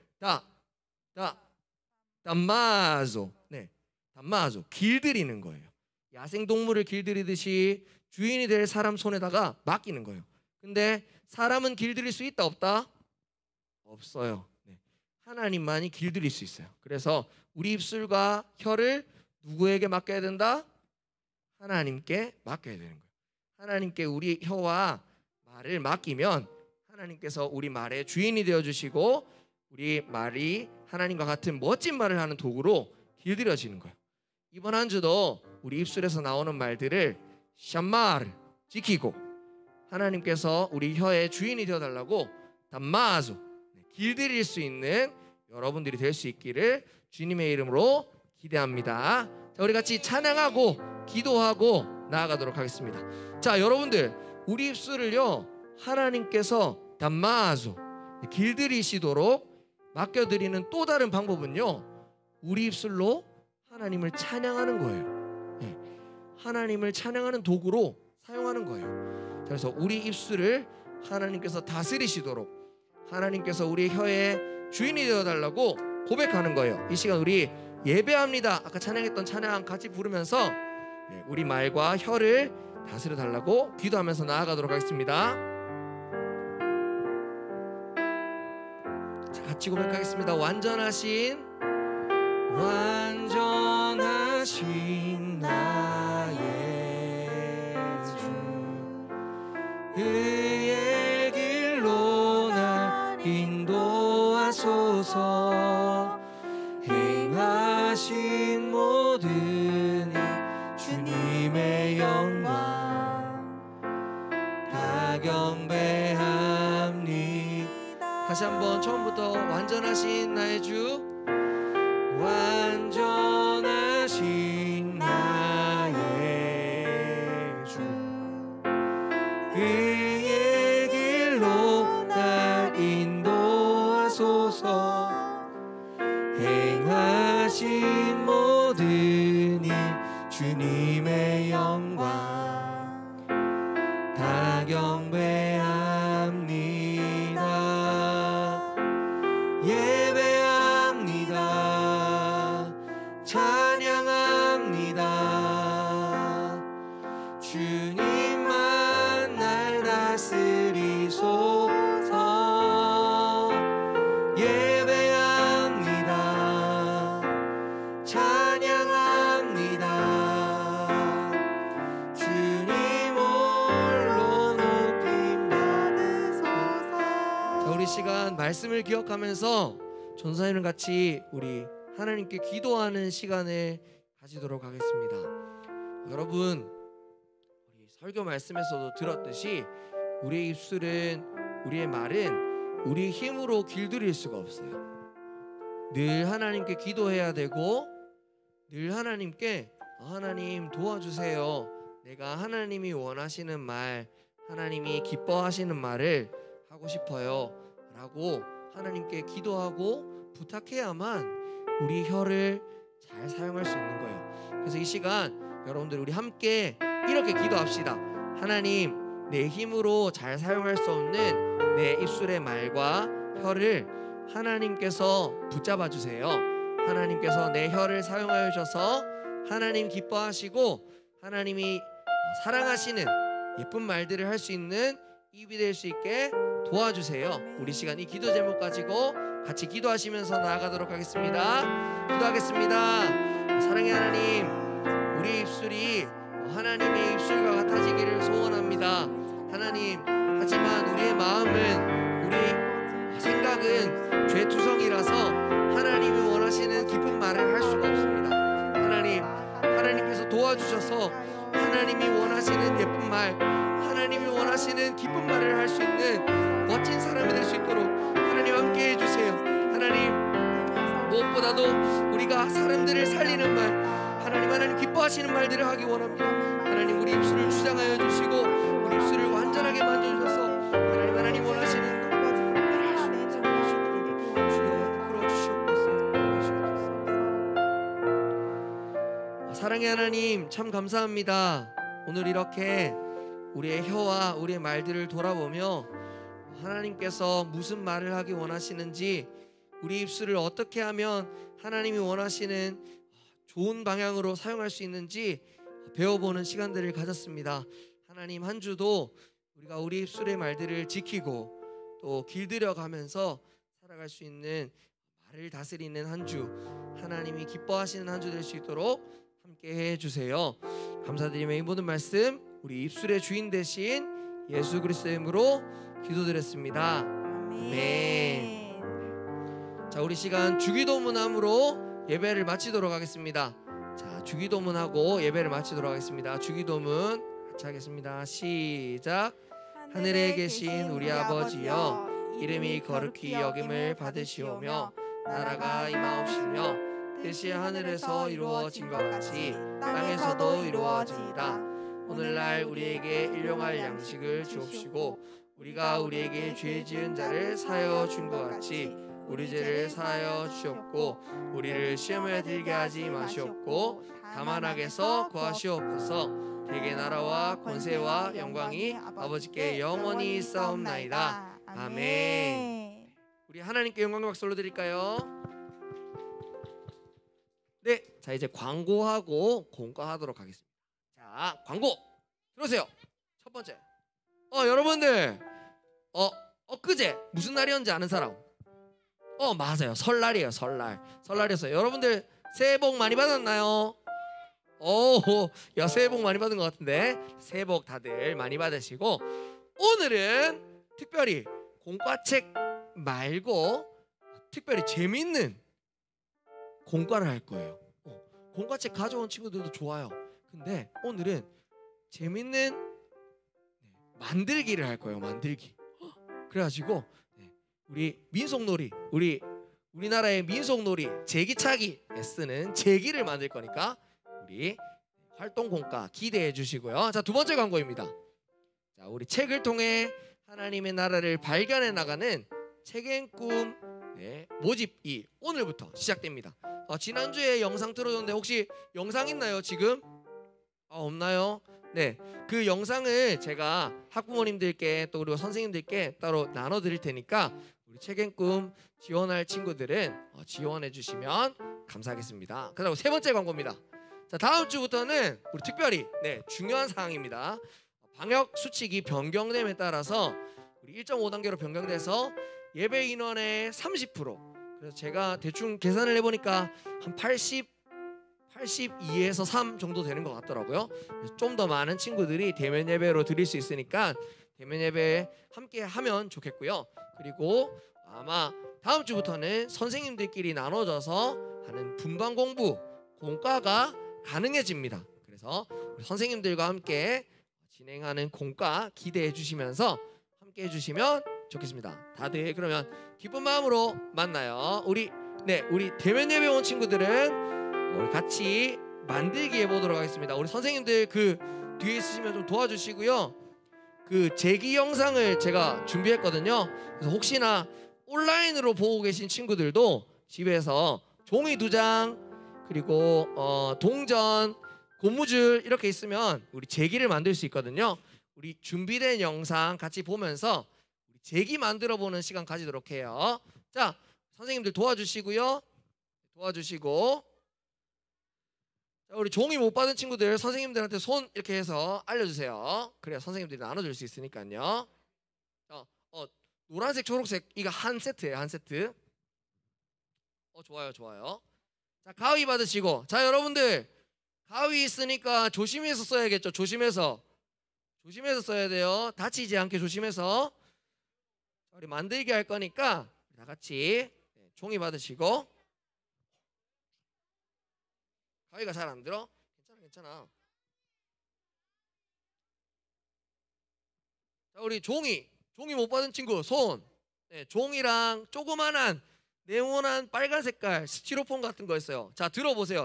담마소, 담마소 길들이는 거예요. 야생동물을 길들이듯이 주인이 될 사람 손에다가 맡기는 거예요. 근데 사람은 길들일 수 있다 없다? 없어요. 하나님만이 길들일 수 있어요. 그래서 우리 입술과 혀를 누구에게 맡겨야 된다? 하나님께 맡겨야 되는 거예요. 하나님께 우리 혀와 말을 맡기면 하나님께서 우리 말의 주인이 되어주시고 우리 말이 하나님과 같은 멋진 말을 하는 도구로 길들여지는 거예요. 이번 한 주도 우리 입술에서 나오는 말들을 샴마르 지키고 하나님께서 우리 혀의 주인이 되어달라고 담마소 길들일 수 있는 여러분들이 될 수 있기를 주님의 이름으로 기대합니다. 자, 우리 같이 찬양하고 기도하고 나아가도록 하겠습니다. 자, 여러분들 우리 입술을요 하나님께서 담마소 길들이시도록 맡겨드리는 또 다른 방법은요, 우리 입술로 하나님을 찬양하는 거예요. 하나님을 찬양하는 도구로 사용하는 거예요. 그래서 우리 입술을 하나님께서 다스리시도록 하나님께서 우리의 혀의 주인이 되어달라고 고백하는 거예요. 이 시간 우리 예배합니다. 아까 찬양했던 찬양 같이 부르면서 우리 말과 혀를 다스려 달라고 기도하면서 나아가도록 하겠습니다. 자, 같이 고백하겠습니다. 완전하신 나의 주, 의의 길로 날 인도하소서. 행하신 모든 일 주님의 영광 다 경배합니다. 다시 한번 처음부터 완전하신 나의 주, 완전하신 나의 주, 의의 길로 날 인도하소서. 행하신 모든 일 주님의 영광 다 경배합니다. 예배합니다. 찬양합니다. 주님만 날 다스리소서. 예배합니다. 찬양합니다. 주님 홀로 높임 받으소서. 자, 우리 시간 말씀을 기억하면서 전사님과 같이 우리 하나님께 기도하는 시간을 가지도록 하겠습니다. 여러분, 우리 설교 말씀에서도 들었듯이 우리의 입술은, 우리의 말은 우리 힘으로 길들일 수가 없어요. 늘 하나님께 기도해야 되고 늘 하나님께 하나님 도와주세요. 내가 하나님이 원하시는 말, 하나님이 기뻐하시는 말을 하고 싶어요 라고 하나님께 기도하고 부탁해야만 우리 혀를 잘 사용할 수 있는 거예요. 그래서 이 시간 여러분들 우리 함께 이렇게 기도합시다. 하나님, 내 힘으로 잘 사용할 수 없는 내 입술의 말과 혀를 하나님께서 붙잡아 주세요. 하나님께서 내 혀를 사용하여 주셔서 하나님 기뻐하시고 하나님이 사랑하시는 예쁜 말들을 할 수 있는 입이 될 수 있게 도와주세요. 우리 시간 이 기도 제목 가지고 같이 기도하시면서 나아가도록 하겠습니다. 기도하겠습니다. 사랑의 하나님, 우리 입술이 하나님의 입술과 같아지기를 소원합니다. 하나님, 하지만 우리의 마음은, 우리 생각은 죄투성이라서 하나님이 원하시는 기쁜 말을 할 수가 없습니다. 하나님께서 도와주셔서 하나님이 원하시는 예쁜 말, 하나님이 원하시는 기쁜 말을 할 수 있는 멋진 사람이 될 수 있도록 하나님 함께 해주세요. 하나님, 무엇보다도 우리가 사람들을 살리는 말, 하나님 기뻐하시는 말들을 하기 원합니다. 하나님, 우리 입술을 주장하여 주시고 우리 입술을 완전하게 만져주셔서 하나님 원하시는 사랑의 하나님, 참 감사합니다. 오늘 이렇게 우리의 혀와 우리의 말들을 돌아보며 하나님께서 무슨 말을 하기 원하시는지, 우리 입술을 어떻게 하면 하나님이 원하시는 좋은 방향으로 사용할 수 있는지 배워보는 시간들을 가졌습니다. 하나님, 한 주도 우리가 우리 입술의 말들을 지키고 또 길들여가면서 살아갈 수 있는 말을 다스리는 한 주, 하나님이 기뻐하시는 한 주 될 수 있도록 함께 해주세요. 감사드리며 이 모든 말씀 우리 입술의 주인 되신 예수 그리스도의 이름으로 기도드렸습니다. 아멘. 자, 우리 시간 주기도문함으로 예배를 마치도록 하겠습니다. 자, 주기도문하고 예배를 마치도록 하겠습니다. 주기도문 같이 하겠습니다. 시작. 하늘에 계신 우리 아버지여, 이름이 거룩히 여김을 받으시오며 나라가 임하옵시며 뜻이 하늘에서 이루어진 것 같이 땅에서도 이루어지이다. 오늘날 우리에게 일용할 양식을 주옵시고 우리가 우리에게 죄 지은 자를 사하여 준 것 같이 우리 죄를 사하여 주옵고 우리를 시험에 들게 하지 마시옵고 다만 악에서 구하시옵소서. 대개 나라와 권세와 영광이 아버지께 영원히 있사옵나이다. 아멘. 우리 하나님께 영광과 박수 올려드릴까요? 네, 자 이제 광고하고 공과하도록 하겠습니다. 자, 광고 들어오세요. 첫 번째, 여러분들 엊그제 무슨 날이었는지 아는 사람? 맞아요, 설날이에요. 설날이었어요. 여러분들 새해 복 많이 받았나요? 야, 새해 복 많이 받은 것 같은데 새해 복 다들 많이 받으시고, 오늘은 특별히 공과책 말고 특별히 재밌는 공과를 할 거예요. 공과책 가져온 친구들도 좋아요. 근데 오늘은 재밌는 만들기를 할 거예요. 만들기. 그래가지고 우리 민속놀이, 우리나라의 민속놀이 제기차기에 쓰는 제기를 만들 거니까 우리 활동 공과 기대해 주시고요. 자, 두 번째 광고입니다. 자, 우리 책을 통해 하나님의 나라를 발견해 나가는 책의 꿈 모집이 오늘부터 시작됩니다. 지난주에 영상 틀어줬는데 혹시 영상 있나요 지금? 없나요? 네, 그 영상을 제가 학부모님들께 또 그리고 선생님들께 따로 나눠드릴 테니까 우리 책의 꿈 지원할 친구들은 지원해 주시면 감사하겠습니다. 그다음 세 번째 광고입니다. 자, 다음 주부터는 우리 특별히 중요한 사항입니다. 방역 수칙이 변경됨에 따라서 우리 1.5단계로 변경돼서 예배 인원의 30%, 그래서 제가 대충 계산을 해보니까 한 82에서 3 정도 되는 것 같더라고요. 좀 더 많은 친구들이 대면 예배로 드릴 수 있으니까 대면 예배 함께 하면 좋겠고요. 그리고 아마 다음 주부터는 선생님들끼리 나눠져서 하는 분반 공부 공과가 가능해집니다. 그래서 우리 선생님들과 함께 진행하는 공과 기대해 주시면서 함께 해주시면 좋겠습니다. 다들 그러면 기쁜 마음으로 만나요. 우리 대면 예배 온 친구들은 우리 같이 만들기 해보도록 하겠습니다. 우리 선생님들 그 뒤에 있으시면 좀 도와주시고요. 그 제기 영상을 제가 준비했거든요. 그래서 혹시나 온라인으로 보고 계신 친구들도 집에서 종이 2장 그리고 동전, 고무줄 이렇게 있으면 우리 제기를 만들 수 있거든요. 우리 준비된 영상 같이 보면서 우리 제기 만들어 보는 시간 가지도록 해요. 자, 선생님들 도와주시고요. 도와주시고, 자, 우리 종이 못 받은 친구들 선생님들한테 손 이렇게 해서 알려주세요. 그래야 선생님들이 나눠줄 수 있으니까요. 노란색, 초록색 이거 한 세트예요. 한 세트. 좋아요, 좋아요. 자, 가위 받으시고, 자, 여러분들 가위 있으니까 조심해서 써야겠죠. 조심해서 써야 돼요. 다치지 않게 조심해서. 우리 만들기 할 거니까 다 같이 종이 받으시고. 가위가 잘 안 들어? 괜찮아. 자, 우리 종이 못 받은 친구 손. 종이랑 조그만한 네모난 빨간 색깔 스티로폼 같은 거 있어요. 자, 들어보세요.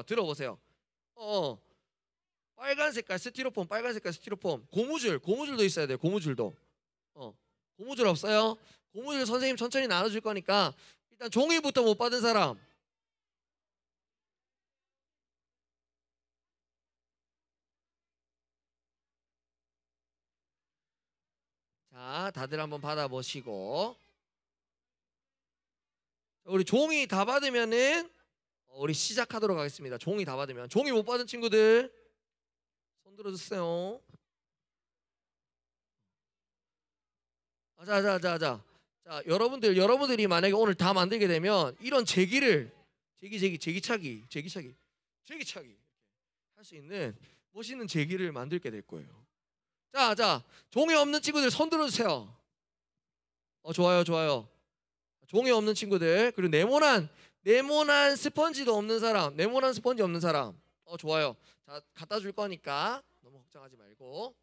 빨간 색깔 스티로폼, 고무줄도 있어야 돼요. 고무줄 없어요? 고무줄 선생님 천천히 나눠줄 거니까 일단 종이부터 못 받은 사람. 자, 다들 한번 받아보시고, 우리 종이 다 받으면은 우리 시작하도록 하겠습니다. 종이 다 받으면. 종이 못 받은 친구들 손 들어주세요. 자, 여러분들이 만약에 오늘 다 만들게 되면 이런 제기차기 할 수 있는 멋있는 제기를 만들게 될 거예요. 자, 종이 없는 친구들 손 들어주세요. 좋아요. 종이 없는 친구들, 그리고 네모난 스펀지도 없는 사람, 좋아요. 자, 갖다 줄 거니까 너무 걱정하지 말고.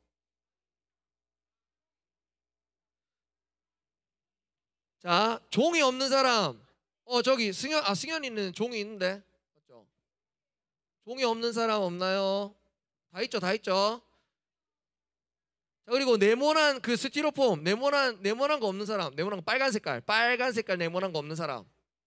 자, 종이 없는 사람, 저기 승현이는 종이 있는데, 맞죠? 종이 없는 사람 없나요? 다 있죠. 자, 그리고 네모난 그 스티로폼, 네모난 거 없는 사람, 네모난 거 빨간 색깔 네모난 거 없는 사람.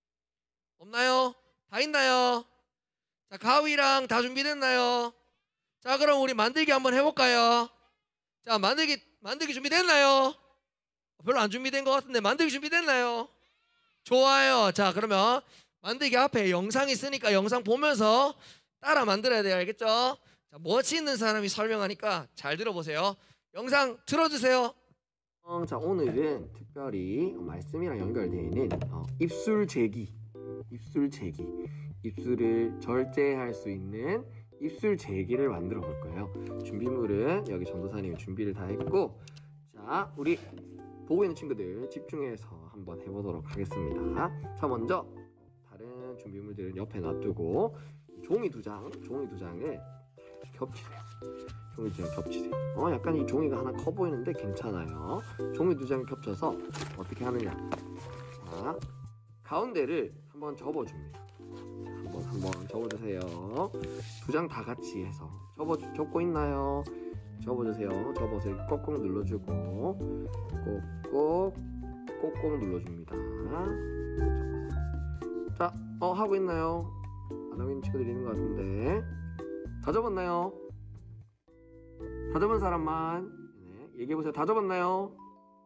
없나요? 다 있나요? 자, 가위랑 다 준비됐나요? 자, 그럼 우리 만들기 한번 해볼까요? 자, 만들기 준비됐나요? 별로 안 준비된 것 같은데 만들기 준비됐나요? 좋아요. 자, 그러면 만들기 앞에 영상이 있으니까 영상 보면서 따라 만들어야 돼요. 알겠죠? 자, 멋이 있는 사람이 설명하니까 잘 들어보세요. 영상 틀어주세요. 자, 오늘은 특별히 말씀이랑 연결되어 있는 입술 재기, 입술을 절제할 수 있는 입술 재기를 만들어 볼 거예요. 준비물은 여기 전도사님이 준비를 다 했고, 자, 우리 보고 있는 친구들 집중해서 한번 해보도록 하겠습니다. 자, 먼저 다른 준비물들은 옆에 놔두고 종이 두 장을 겹치세요. 종이 두 장 겹치세요. 약간 이 종이가 하나 커 보이는데 괜찮아요. 종이 두 장 겹쳐서 어떻게 하느냐. 자, 가운데를 한번 접어줍니다. 한번 접어주세요. 두 장 다 같이 해서 접고 있나요? 접어주세요. 접어서 이렇게 꼭꼭 눌러주고 꼭꼭 눌러줍니다. 자, 하고 있나요? 안 하고 있는 친구들이 있는 것 같은데. 다 접었나요? 다 접은 사람만 얘기해보세요. 다 접었나요?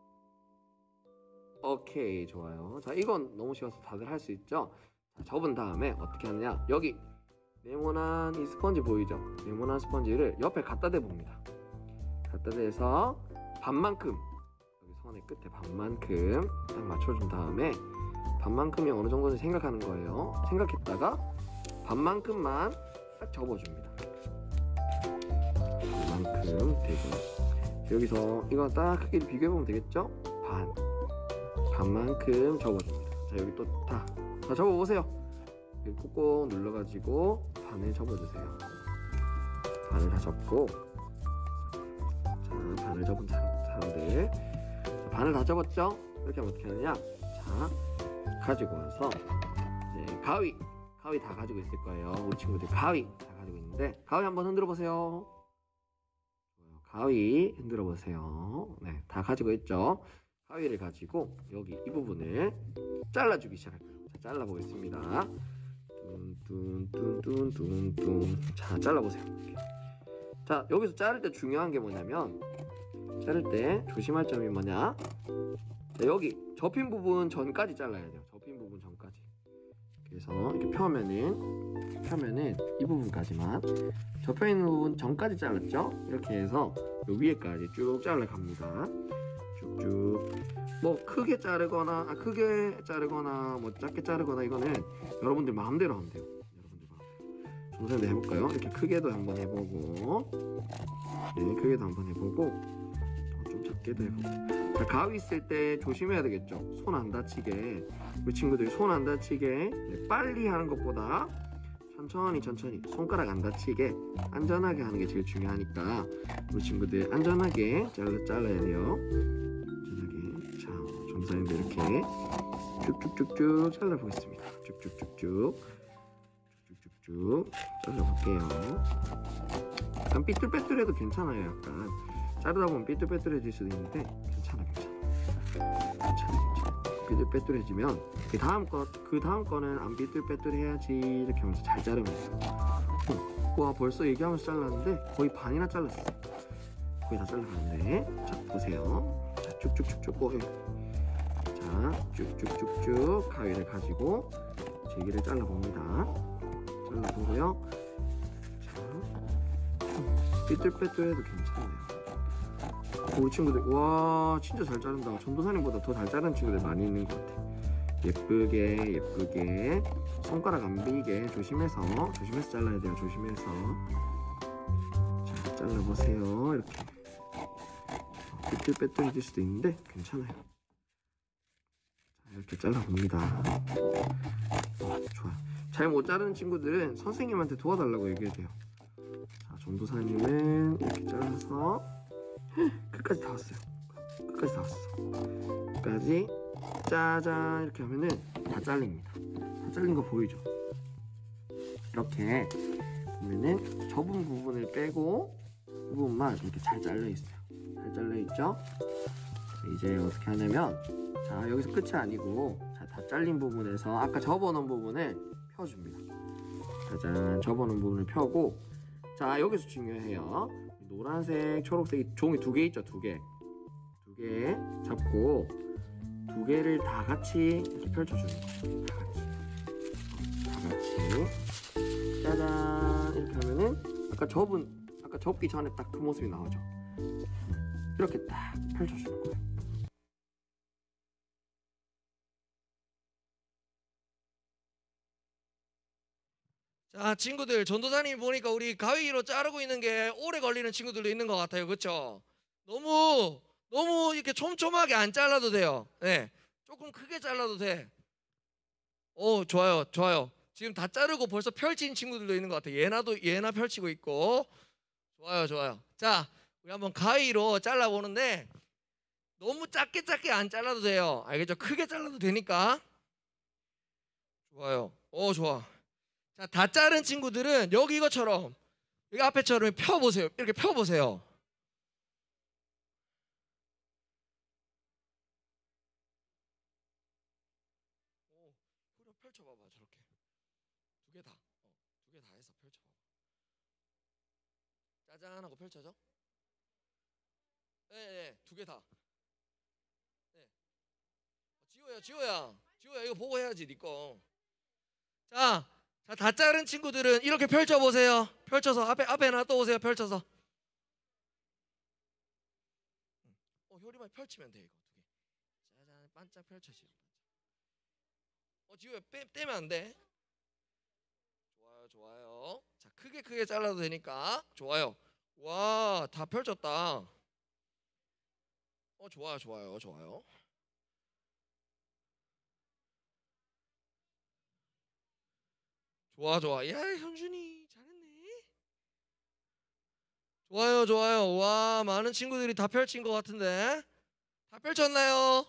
오케이, 좋아요. 자, 이건 너무 쉬워서 다들 할 수 있죠? 자, 접은 다음에 어떻게 하느냐. 여기 네모난 이 스펀지 보이죠? 네모난 스펀지를 옆에 갖다 대봅니다. 갖다 대서 반만큼, 여기 손의 끝에 반만큼 딱 맞춰준 다음에 반만큼이 어느 정도는 생각하는 거예요. 생각했다가 반만큼만 딱 접어줍니다. 반만큼 대고 여기서 이거 딱 크게 비교해보면 되겠죠? 반만큼 접어줍니다. 자, 여기 또 다 접어보세요. 여기 꾹꾹 눌러가지고 반을 접어주세요. 반을 다 접고, 자, 반을 접은 사람들, 자, 반을 다 접었죠? 이렇게 하면 어떻게 하느냐. 자, 가지고 와서 이제 가위 다 가지고 있을 거예요. 우리 친구들 가위 다 가지고 있는데, 가위 한번 흔들어 보세요. 가위 흔들어 보세요. 네, 다 가지고 있죠? 가위를 가지고 여기 이 부분을 잘라주기 시작할 거예요. 자, 잘라보겠습니다. 뚠뚠뚠뚠뚠. 자, 잘라보세요. 이렇게. 자, 여기서 자를 때 중요한 게 뭐냐면, 자를 때 조심할 점이 뭐냐. 자, 여기 접힌 부분 전까지 잘라야 돼요. 접힌 부분 전까지. 그래서 이렇게 펴면은 이 부분까지만, 접혀있는 부분 전까지 잘랐죠? 이렇게 해서 요 위에까지 쭉 잘라갑니다. 쭉쭉. 뭐 크게 자르거나 뭐 작게 자르거나 이거는 여러분들 마음대로 하면 돼요. 여러분들 마음대로. 전도사님도 해볼까요? 이렇게 크게도 한번 해보고, 네, 크게도 한번 해보고, 좀 작게도 해보고. 자, 가위 쓸 때 조심해야 되겠죠? 손 안 다치게. 우리 친구들이 손 안 다치게, 네, 빨리 하는 것보다 천천히 손가락 안 다치게 안전하게 하는 게 제일 중요하니까 우리 친구들 안전하게 잘라야 돼요. 안전하게. 자, 전도사님도 이렇게 쭉쭉쭉쭉 잘라보겠습니다. 쭉쭉쭉쭉 잘라볼게요. 약간 삐뚤빼뚤해도 괜찮아요. 약간 자르다 보면 삐뚤빼뚤해질 수도 있는데 괜찮아. 삐뚤빼뚤해지면 그 다음 거는 안 삐뚤빼뚤해야지 이렇게 하면서 잘 자르면 돼요. 와, 벌써 얘기하면서 잘랐는데 거의 반이나 잘랐어. 거의 다 잘라갔는데. 자, 보세요. 자, 쭉쭉쭉쭉. 자, 쭉쭉쭉쭉 가위를 가지고 제기를 잘라봅니다. 잘라보고요. 자, 삐뚤빼뚤해도 괜찮아요. 우리 친구들, 와, 진짜 잘 자른다. 전도사님보다 더 잘 자르는 친구들 많이 있는 것 같아. 예쁘게 손가락 안 베이게 조심해서 잘라야 돼요. 조심해서. 자, 잘라보세요. 이렇게 삐뚤빼뚤해질 수도 있는데 괜찮아요. 자, 이렇게 잘라봅니다. 좋아요. 잘 못 자르는 친구들은 선생님한테 도와달라고 얘기해야 돼요. 자, 전도사님은 이렇게 잘라서 끝까지 다 왔어요. 끝까지 짜잔 이렇게 하면은 다 잘립니다. 다 잘린 거 보이죠? 이렇게 보면은 접은 부분을 빼고 이 부분만 이렇게 잘 잘려 있어요. 잘 잘려 있죠? 이제 어떻게 하냐면, 자, 여기서 끝이 아니고, 자, 다 잘린 부분에서 아까 접어놓은 부분을 펴줍니다. 짜잔, 접어놓은 부분을 펴고, 자 여기서 중요해요. 노란색, 초록색 종이 2개 있죠? 2개 잡고 2개를 다 같이 이렇게 펼쳐주는 거예요. 다 같이 짜잔 이렇게 하면은 아까 접기 전에 딱 그 모습이 나오죠. 이렇게 딱 펼쳐주는 거예요. 자, 친구들, 전도사님이 보니까 우리 가위로 자르고 있는 게 오래 걸리는 친구들도 있는 것 같아요. 그렇죠? 너무 이렇게 촘촘하게 안 잘라도 돼요. 네, 조금 크게 잘라도 돼. 오, 좋아요. 지금 다 자르고 벌써 펼친 친구들도 있는 것 같아요. 얘나 펼치고 있고. 좋아요. 자, 우리 한번 가위로 잘라보는데 너무 작게 안 잘라도 돼요. 알겠죠? 크게 잘라도 되니까. 좋아요. 오, 좋아. 자, 다 자른 친구들은 여기 이것처럼 여기 앞에처럼 펴보세요. 이렇게 펴보세요. 펼쳐봐봐. 저렇게 2개 다. 2개 다 해서 펼쳐봐봐. 짜잔 하고 펼쳐져? 네, 2개 다. 네. 지호야 이거 보고 해야지 니 거. 자, 다 자른 친구들은 이렇게 펼쳐보세요. 펼쳐서 앞에 놔둬보세요. 펼쳐서. 효리만 펼치면 돼. 이거 2개. 짜잔, 반짝 펼쳐지죠. 지호야 떼면 안 돼. 좋아요. 자, 크게 잘라도 되니까. 좋아요. 와, 다 펼쳤다. 좋아요. 좋아. 야, 현준이 잘했네. 좋아요. 와, 많은 친구들이 다 펼친 것 같은데. 다 펼쳤나요?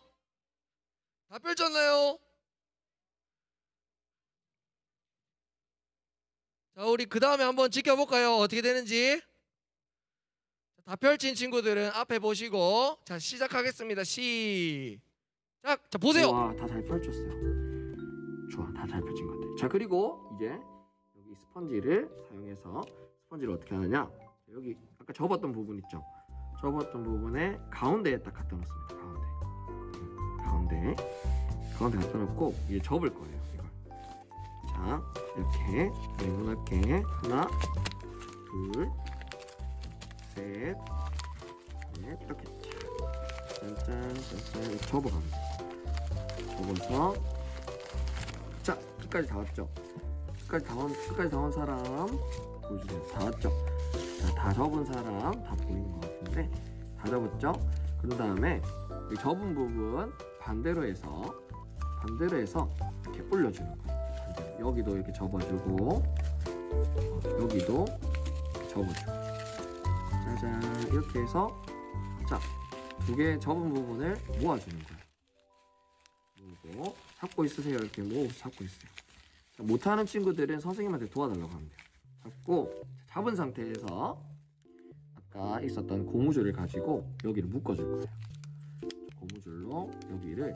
자, 우리 그 다음에 한번 지켜볼까요? 어떻게 되는지. 다 펼친 친구들은 앞에 보시고, 자, 시작하겠습니다. 시작. 자, 보세요. 와, 다 잘 펼쳤어요. 좋아, 다 잘 펼친 것 같아요. 자, 그리고 이제 여기 스펀지를 사용해서 스펀지를 어떻게 하느냐? 여기 아까 접었던 부분 있죠? 접었던 부분에 가운데에 딱 갖다 놓습니다. 가운데 갖다 놓고 이제 접을 거예요. 이걸. 자, 이렇게 네모나게 하나, 둘, 셋, 넷 이렇게 짠 이렇게 접어갑니다. 접어서 자, 끝까지 다 왔죠? 끝까지 다 온 사람 보여주세요. 다 왔죠? 자, 다 접은 사람 다 보이는 것 같은데 다 접었죠? 그런 다음에 이 접은 부분 반대로 해서 이렇게 올려주는 거예요. 반대로. 여기도 이렇게 접어주고 여기도 이렇게 접어주고 짜잔 이렇게 해서 자, 2개 접은 부분을 모아주는 거예요. 모으고 잡고 있으세요. 이렇게 모으고 잡고 있어요. 자, 못하는 친구들은 선생님한테 도와달라고 하면 돼요. 잡고 잡은 상태에서 아까 있었던 고무줄을 가지고 여기를 묶어줄 거예요. 고무줄로 여기를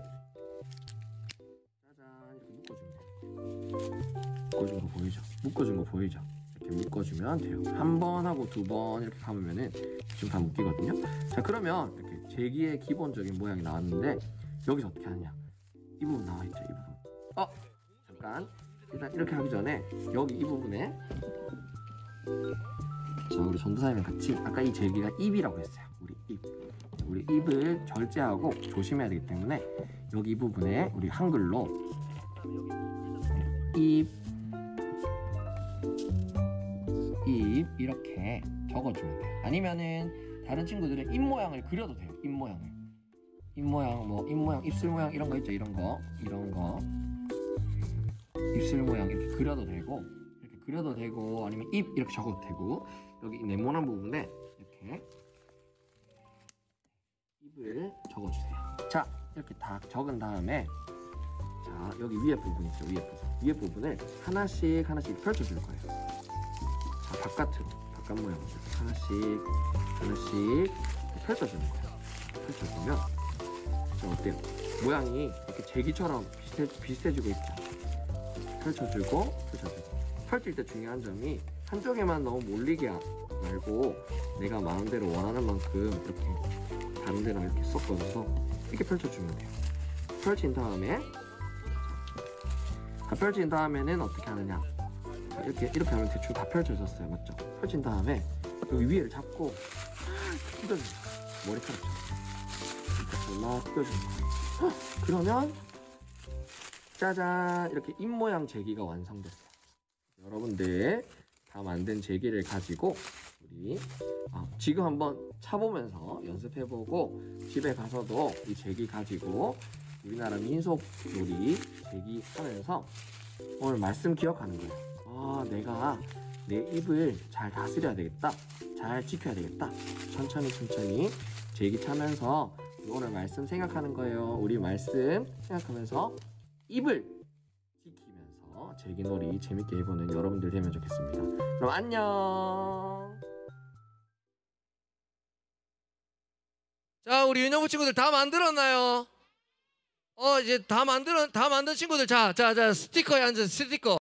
짜잔 이렇게 묶어준 거 보이죠? 이렇게 묶어주면 돼요. 한 번 하고 2번 이렇게 감으면은 지금 다 묶이거든요. 자, 그러면 이렇게 제기의 기본적인 모양이 나왔는데 여기서 어떻게 하느냐? 이 부분 나와있죠? 이 부분. 잠깐. 일단 이렇게 하기 전에 여기 이 부분에 자, 우리 전도사님이랑 같이 아까 이 제기가 입이라고 했어요. 우리 입을 절제하고 조심해야 되기 때문에 여기 이 부분에 우리 한글로 입 이렇게 적어주면 돼요. 아니면은 다른 친구들은 입 모양을 그려도 돼요. 입 모양 입술 모양 이런 거 있죠? 이런 거 입술 모양 이렇게 그려도 되고 아니면 입 이렇게 적어도 되고 여기 네모난 부분에 이렇게 입을 적어주세요. 자, 이렇게 다 적은 다음에 자, 여기 위에 부분 있죠? 위에 부분을 하나씩 펼쳐줄 거예요. 자, 바깥 모양으로 하나씩 펼쳐주는 거예요. 펼쳐주면 자, 어때요? 모양이 이렇게 제기처럼 비슷해지고 있죠. 펼쳐주고 펼칠 때 중요한 점이 한쪽에만 너무 몰리게 말고 내가 마음대로 원하는 만큼 이렇게 다른 데랑 이렇게 섞어줘서 이렇게 펼쳐주면 돼요. 펼친 다음에 다 펼친 다음에는 어떻게 하느냐, 자, 이렇게 하면 대충 다 펼쳐졌어요. 맞죠? 펼친 다음에 여기 위에를 잡고 뜯어주세요. 머리카락처럼 이렇게 막 뜯어주는 거예요. 그러면 짜잔, 이렇게 입 모양 제기가 완성됐어요. 여러분들 다 만든 제기를 가지고 우리 지금 한번 차보면서 연습해보고 집에 가서도 이 제기 가지고 우리나라 민속놀이 제기 하면서 오늘 말씀 기억하는 거예요. 내가 내 입을 잘 다스려야 되겠다, 잘 지켜야 되겠다. 천천히 제기 차면서 오늘 말씀 생각하는 거예요. 우리 말씀 생각하면서 입을 지키면서 제기놀이 재밌게 해보는 여러분들 되면 좋겠습니다. 그럼 안녕. 자, 우리 윤여부 친구들 다 만들었나요? 이제 다 만든 친구들, 자, 스티커에 앉아서 스티커.